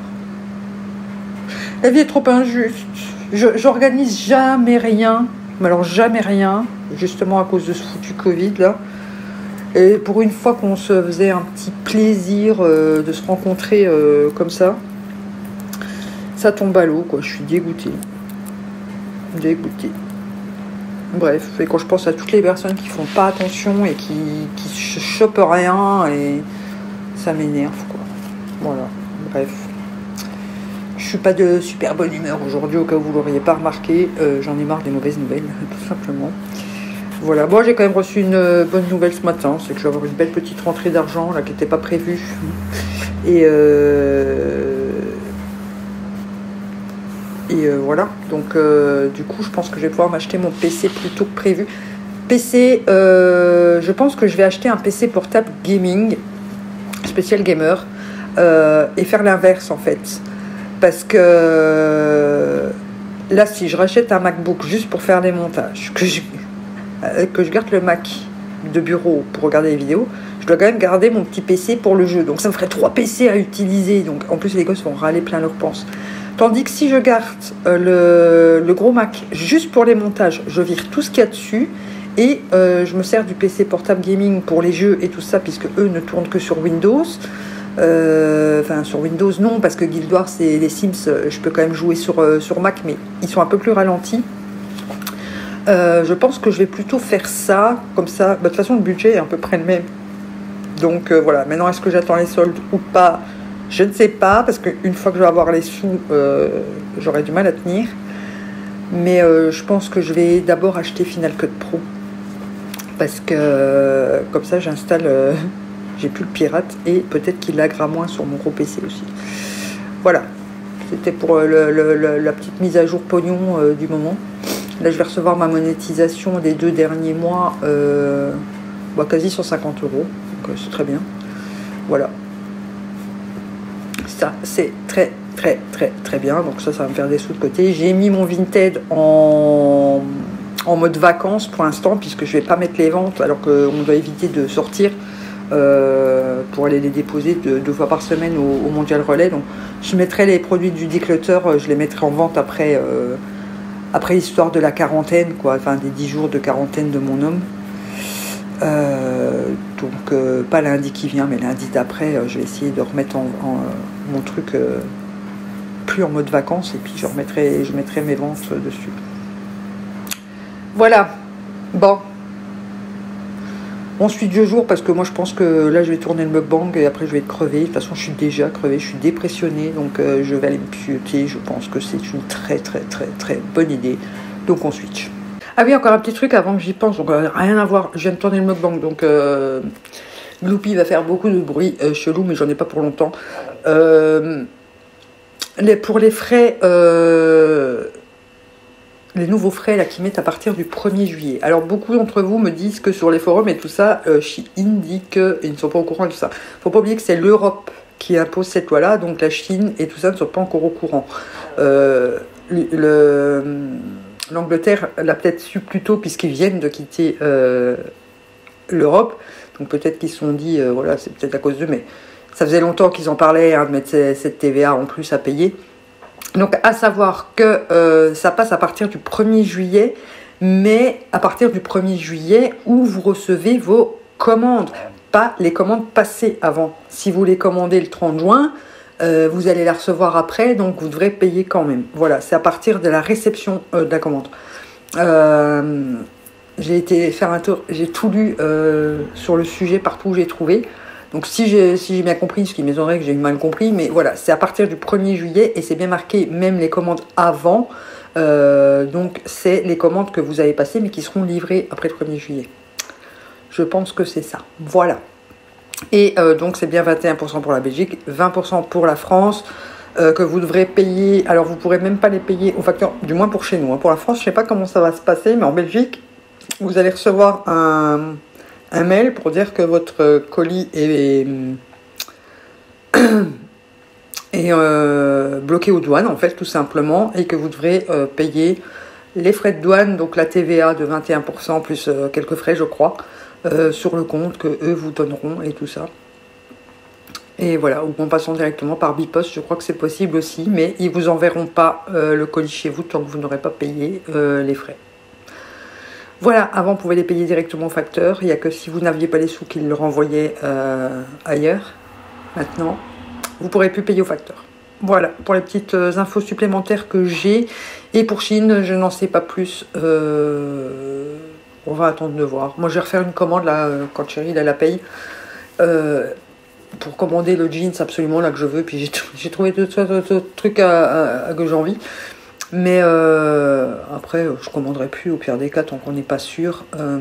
La vie est trop injuste. J'organise jamais rien. Mais alors jamais rien. Justement à cause de ce foutu Covid là. Et pour une fois qu'on se faisait un petit plaisir euh, de se rencontrer euh, comme ça, ça tombe à l'eau quoi. Je suis dégoûtée. Dégoûtée. Bref, et quand je pense à toutes les personnes qui font pas attention et qui, qui chopent rien, et ça m'énerve quoi. Voilà, bref. Je suis pas de super bonne humeur aujourd'hui, au cas où vous l'auriez pas remarqué. Euh, J'en ai marre des mauvaises nouvelles, tout simplement. Voilà, bon, j'ai quand même reçu une bonne nouvelle ce matin, c'est que je vais avoir une belle petite rentrée d'argent là qui n'était pas prévue. Et euh... Et euh, voilà, donc euh, du coup je pense que je vais pouvoir m'acheter mon P C plus tôt que prévu. P C, euh, je pense que je vais acheter un P C portable gaming, spécial gamer, euh, et faire l'inverse en fait. Parce que euh, là si je rachète un MacBook juste pour faire des montages, que je, euh, que je garde le Mac de bureau pour regarder les vidéos, je dois quand même garder mon petit P C pour le jeu. Donc ça me ferait trois P C à utiliser, donc en plus les gosses vont râler plein leur panse. Tandis que si je garde euh, le, le gros Mac juste pour les montages, je vire tout ce qu'il y a dessus et euh, je me sers du P C portable gaming pour les jeux et tout ça, puisque eux ne tournent que sur Windows. Euh, enfin, sur Windows, non, parce que Guild Wars et les Sims, je peux quand même jouer sur, euh, sur Mac, mais ils sont un peu plus ralentis. Euh, je pense que je vais plutôt faire ça, comme ça. Bah, de toute façon, le budget est à peu près le même. Donc euh, voilà, maintenant, est-ce que j'attends les soldes ou pas ? Je ne sais pas, parce qu'une fois que je vais avoir les sous, euh, j'aurai du mal à tenir. Mais euh, je pense que je vais d'abord acheter Final Cut Pro. Parce que euh, comme ça, j'installe... Euh, j'ai plus le pirate et peut-être qu'il laggera moins sur mon gros P C aussi. Voilà. C'était pour euh, le, le, le, la petite mise à jour pognon euh, du moment. Là, je vais recevoir ma monétisation des deux derniers mois. Euh, bah, quasi cent cinquante euros. Donc, euh, c'est très bien. Voilà. Ça, c'est très, très, très, très bien. Donc ça, ça va me faire des sous de côté. J'ai mis mon Vinted en, en mode vacances pour l'instant, puisque je ne vais pas mettre les ventes, alors qu'on doit éviter de sortir euh, pour aller les déposer deux, deux fois par semaine au, au Mondial Relais. Donc je mettrai les produits du Declutter, je les mettrai en vente après, euh, après l'histoire de la quarantaine, quoi, enfin des dix jours de quarantaine de mon homme. Euh, donc euh, pas lundi qui vient, mais lundi d'après, euh, je vais essayer de remettre en, en, euh, mon truc euh, plus en mode vacances, et puis je remettrai, je mettrai mes ventes euh, dessus. Voilà. Bon. On suit deux jours parce que moi je pense que là je vais tourner le mukbang et après je vais être crevée. De toute façon je suis déjà crevée, je suis dépressionnée, donc euh, je vais aller me pieuter. Je pense que c'est une très très très très bonne idée. Donc on switch. Ah oui, encore un petit truc avant que j'y pense, donc euh, rien à voir, je viens de tourner le mukbang, donc euh, Gloopy va faire beaucoup de bruit euh, chelou, mais j'en ai pas pour longtemps. Euh, les, pour les frais, euh, les nouveaux frais là qu'ils mettent à partir du premier juillet. Alors beaucoup d'entre vous me disent que sur les forums et tout ça, euh, Shein dit qu'ils ne sont pas au courant de tout ça. Faut pas oublier que c'est l'Europe qui impose cette loi-là, donc la Chine et tout ça ne sont pas encore au courant. Euh, le... le L'Angleterre l'a peut-être su plus tôt puisqu'ils viennent de quitter euh, l'Europe. Donc peut-être qu'ils se sont dit, euh, voilà, c'est peut-être à cause d'eux, mais ça faisait longtemps qu'ils en parlaient, hein, de mettre cette T V A en plus à payer. Donc, à savoir que euh, ça passe à partir du premier juillet, mais à partir du premier juillet où vous recevez vos commandes, pas les commandes passées avant. Si vous les commandez le trente juin, euh, vous allez la recevoir après, donc vous devrez payer quand même. Voilà, c'est à partir de la réception euh, de la commande. Euh, j'ai été faire un tour, j'ai tout lu euh, sur le sujet partout où j'ai trouvé. Donc si j'ai si j'ai bien compris, ce qui m'étonnerait que j'ai mal compris, mais voilà, c'est à partir du premier juillet et c'est bien marqué même les commandes avant. Euh, donc c'est les commandes que vous avez passées mais qui seront livrées après le premier juillet. Je pense que c'est ça. Voilà. Et euh, donc c'est bien vingt et un pour cent pour la Belgique, vingt pour cent pour la France, euh, que vous devrez payer. Alors vous ne pourrez même pas les payer au facteur, du moins pour chez nous. Hein. Pour la France, je ne sais pas comment ça va se passer, mais en Belgique, vous allez recevoir un... un mail pour dire que votre colis est, est euh, bloqué aux douanes, en fait, tout simplement, et que vous devrez euh, payer les frais de douane, donc la T V A de vingt et un pour cent, plus euh, quelques frais, je crois, euh, sur le compte que eux vous donneront et tout ça. Et voilà, ou en passant directement par Bipost, je crois que c'est possible aussi, mais ils vous enverront pas euh, le colis chez vous tant que vous n'aurez pas payé euh, les frais. Voilà, avant, vous pouvez les payer directement au facteur. Il n'y a que si vous n'aviez pas les sous qu'ils le renvoyaient euh, ailleurs. Maintenant, vous ne pourrez plus payer au facteur. Voilà, pour les petites infos supplémentaires que j'ai. Et pour Chine, je n'en sais pas plus. Euh, on va attendre de voir. Moi, je vais refaire une commande, là, quand Chérie, là, la paye. Euh, pour commander le jeans absolument, là, que je veux. Puis j'ai trouvé d'autres trucs à, à, à que j'ai envie. Mais euh, après, je commanderai plus au pire des cas tant qu'on n'est pas sûr. Euh,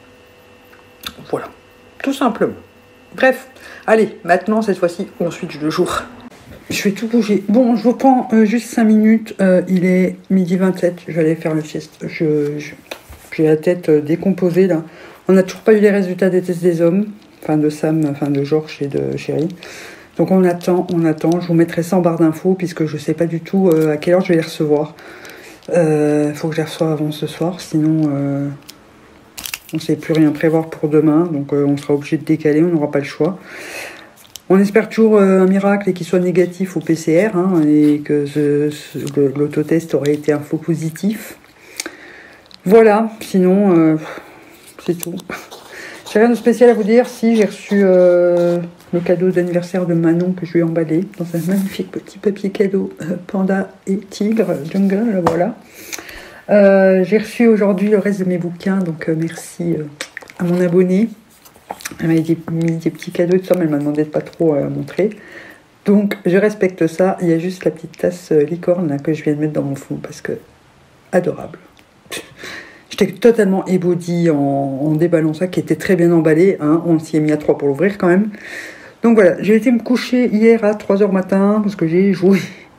voilà, tout simplement. Bref, allez, maintenant, cette fois-ci, on switch de jour. Je vais tout bouger. Bon, je vous prends euh, juste cinq minutes. Euh, il est midi vingt-sept. Je vais aller faire le sieste. Je, je, j'ai la tête euh, décomposée, là. On n'a toujours pas eu les résultats des tests des hommes. Enfin, de Sam, enfin de Georges et de Chérie. Donc on attend, on attend. Je vous mettrai ça en barre d'infos puisque je ne sais pas du tout euh, à quelle heure je vais les recevoir. Il euh, faut que je les reçoive avant ce soir, sinon euh, on ne sait plus rien prévoir pour demain. Donc euh, on sera obligé de décaler, on n'aura pas le choix. On espère toujours euh, un miracle et qu'il soit négatif au P C R hein, et que ce, ce, le, l'autotest aurait été un faux positif. Voilà, sinon euh, c'est tout. J'ai rien de spécial à vous dire. Si j'ai reçu euh, le cadeau d'anniversaire de Manon que je lui ai emballé dans un magnifique petit papier cadeau euh, panda et tigre jungle, voilà. Euh, j'ai reçu aujourd'hui le reste de mes bouquins, donc euh, merci euh, à mon abonnée. Elle m'a mis des petits cadeaux et tout ça, mais elle m'a demandé de pas trop euh, montrer. Donc je respecte ça. Il y a juste la petite tasse euh, licorne là, que je viens de mettre dans mon fond parce que adorable. J'étais totalement ébaudie en, en déballant ça, qui était très bien emballé. Hein. On s'y est mis à trois pour l'ouvrir quand même. Donc voilà, j'ai été me coucher hier à trois heures matin, parce que j'ai joué.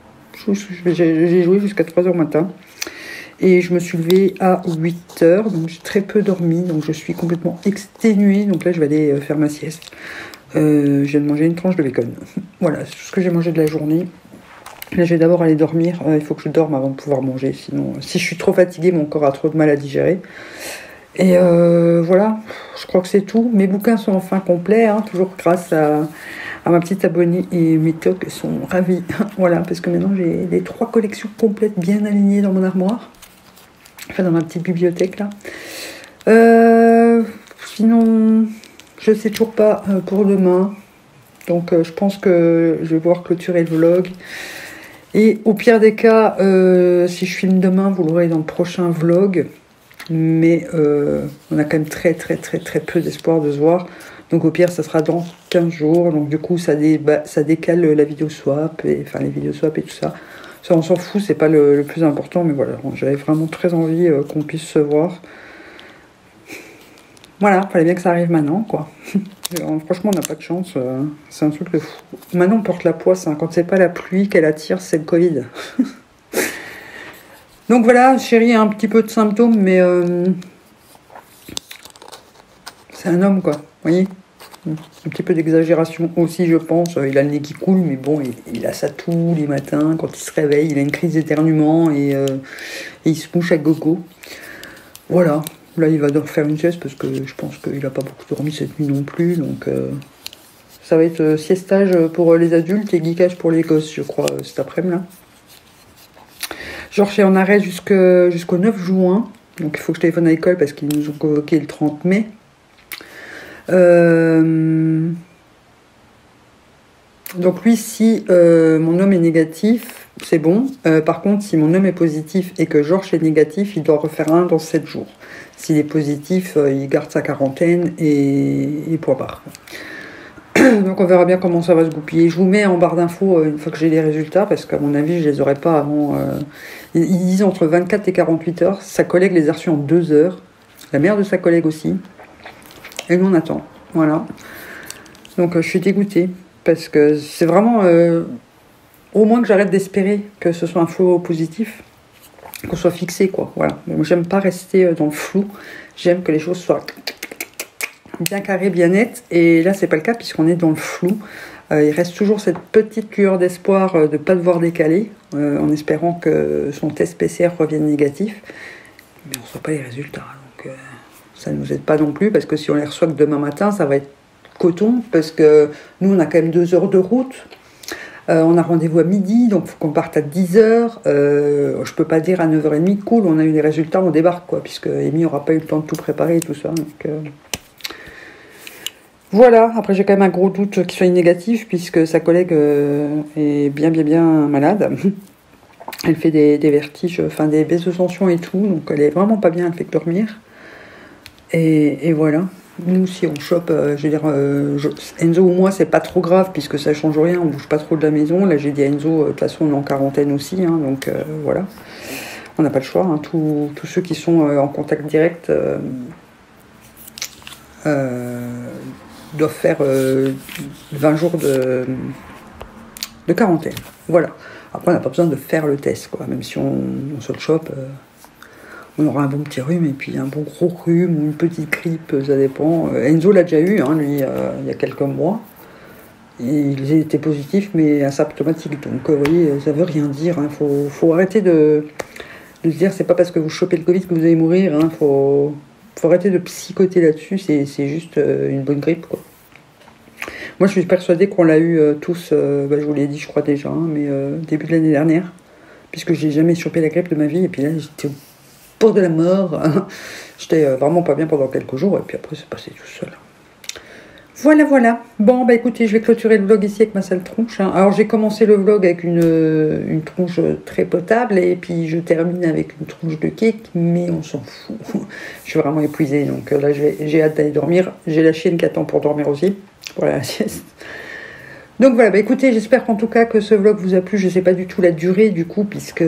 J'ai joué jusqu'à trois heures matin. Et je me suis levée à huit heures, donc j'ai très peu dormi. Donc je suis complètement exténuée. Donc là, je vais aller faire ma sieste. Euh, je viens de manger une tranche de bacon. Voilà, c'est tout ce que j'ai mangé de la journée. Là, je vais d'abord aller dormir. Euh, il faut que je dorme avant de pouvoir manger. Sinon, euh, si je suis trop fatiguée, mon corps a trop de mal à digérer. Et euh, voilà, je crois que c'est tout. Mes bouquins sont enfin complets, hein, toujours grâce à, à ma petite abonnée et mes tocs sont ravis. Voilà, parce que maintenant, j'ai les trois collections complètes bien alignées dans mon armoire. Enfin, dans ma petite bibliothèque, là. Euh, sinon, je ne sais toujours pas euh, pour demain. Donc, euh, je pense que je vais pouvoir clôturer le vlog. Et au pire des cas, euh, si je filme demain, vous l'aurez dans le prochain vlog. Mais euh, on a quand même très très très très peu d'espoir de se voir. Donc au pire, ça sera dans quinze jours. Donc du coup, ça, dé, bah, ça décale la vidéo swap, et, enfin les vidéos swap et tout ça. Ça, on s'en fout, c'est pas le, le plus important. Mais voilà, j'avais vraiment très envie euh, qu'on puisse se voir. Voilà, fallait bien que ça arrive maintenant, quoi. Alors, franchement, on n'a pas de chance. Euh, c'est un truc de fou. Maintenant, on porte la poisse. Hein. Quand c'est pas la pluie qu'elle attire, c'est le Covid. Donc voilà, Chérie a un petit peu de symptômes, mais euh, c'est un homme, quoi. Vous voyez, un petit peu d'exagération aussi, je pense. Il a le nez qui coule, mais bon, il, il a ça tous les matins. Quand il se réveille, il a une crise d'éternuement et, euh, et il se mouche à gogo. Voilà. Là, il va devoir faire une sieste parce que je pense qu'il n'a pas beaucoup dormi cette nuit non plus. Donc, euh, ça va être euh, siestage pour les adultes et geekage pour les gosses, je crois, euh, cet après-midi. Georges est en arrêt jusqu'au jusqu'au neuf juin. Donc il faut que je téléphone à l'école parce qu'ils nous ont convoqué le trente mai. Euh... Donc lui, si euh, mon homme est négatif, c'est bon. Euh, par contre, si mon homme est positif et que Georges est négatif, il doit refaire un dans sept jours. S'il est positif, euh, il garde sa quarantaine et, et point barre. Donc on verra bien comment ça va se goupiller. Je vous mets en barre d'infos euh, une fois que j'ai les résultats, parce qu'à mon avis, je les aurai pas avant... Euh, ils, ils disent entre vingt-quatre et quarante-huit heures. Sa collègue les a reçus en deux heures. La mère de sa collègue aussi. Et nous, on attend. Voilà. Donc euh, je suis dégoûtée. Parce que c'est vraiment... Euh, au moins que j'arrête d'espérer que ce soit un faux positif. Qu'on soit fixé, quoi. Voilà. Moi, j'aime pas rester dans le flou. J'aime que les choses soient bien carrées, bien nettes. Et là, c'est pas le cas puisqu'on est dans le flou. Euh, il reste toujours cette petite lueur d'espoir euh, de ne pas devoir décaler. Euh, en espérant que son test P C R revienne négatif. Mais on ne reçoit pas les résultats. Donc euh, ça ne nous aide pas non plus. Parce que si on les reçoit que demain matin, ça va être coton, parce que nous on a quand même deux heures de route, euh, on a rendez-vous à midi, donc il faut qu'on parte à dix heures, euh, je peux pas dire à neuf heures trente, cool, on a eu les résultats, on débarque, quoi, puisque Amy n'aura pas eu le temps de tout préparer et tout ça, donc euh... voilà. Après j'ai quand même un gros doute qu'il soit négatif, puisque sa collègue euh, est bien bien bien malade, elle fait des, des vertiges, enfin des baisses de tension et tout, donc elle est vraiment pas bien, elle fait que dormir, et, et voilà. Nous, si on chope, euh, je veux dire, euh, je, Enzo ou moi, c'est pas trop grave, puisque ça change rien, on bouge pas trop de la maison. Là, j'ai dit à Enzo, de toute façon, on est en quarantaine aussi, hein, donc euh, voilà. On n'a pas le choix, hein, tous, tous ceux qui sont euh, en contact direct euh, euh, doivent faire euh, vingt jours de, de quarantaine. Voilà. Après, on n'a pas besoin de faire le test, quoi, même si on, on se le chope. Euh, on aura un bon petit rhume et puis un bon gros rhume ou une petite grippe, ça dépend. Enzo l'a déjà eu, hein, lui, euh, il y a quelques mois. Et il était positif, mais asymptomatique. Donc, vous voyez, ça veut rien dire. Il hein. faut, faut arrêter de, de se dire c'est pas parce que vous chopez le Covid que vous allez mourir. Il hein. faut, faut arrêter de psychoter là-dessus. C'est, c'est juste euh, une bonne grippe, quoi. Moi, je suis persuadée qu'on l'a eu euh, tous, euh, bah, je vous l'ai dit, je crois déjà, hein, mais euh, début de l'année dernière, puisque j'ai jamais chopé la grippe de ma vie. Et puis là, j'étais au de la mort. J'étais vraiment pas bien pendant quelques jours et puis après c'est passé tout seul. Voilà, voilà. Bon, bah écoutez, je vais clôturer le vlog ici avec ma sale tronche. Hein. Alors j'ai commencé le vlog avec une, une tronche très potable et puis je termine avec une tronche de cake, mais on s'en fout. Je suis vraiment épuisée, donc là j'ai hâte d'aller dormir. J'ai la chienne qui attend pour dormir aussi, pour la sieste. Donc voilà, bah écoutez, j'espère qu'en tout cas que ce vlog vous a plu. Je sais pas du tout la durée du coup, puisque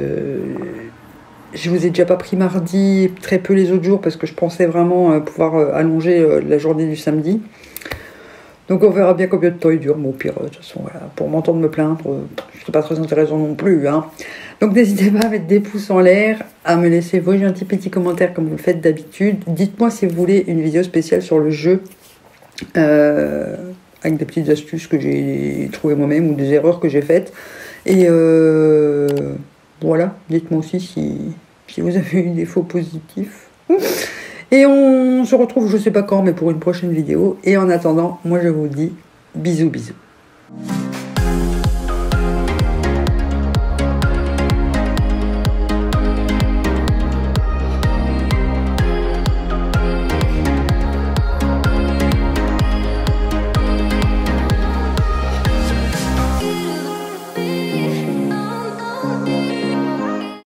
je vous ai déjà pas pris mardi, très peu les autres jours, parce que je pensais vraiment pouvoir allonger la journée du samedi. Donc on verra bien combien de temps il dure. Mais au pire, de toute façon, voilà, pour m'entendre me plaindre, c'est pas très intéressant non plus. Hein. Donc n'hésitez pas à mettre des pouces en l'air, à me laisser vos gentils petits commentaires comme vous le faites d'habitude. Dites-moi si vous voulez une vidéo spéciale sur le jeu, euh, avec des petites astuces que j'ai trouvées moi-même ou des erreurs que j'ai faites. Et euh, voilà, dites-moi aussi si, si vous avez eu des faux positifs. Et on se retrouve, je sais pas quand, mais pour une prochaine vidéo. Et en attendant, moi je vous dis bisous bisous.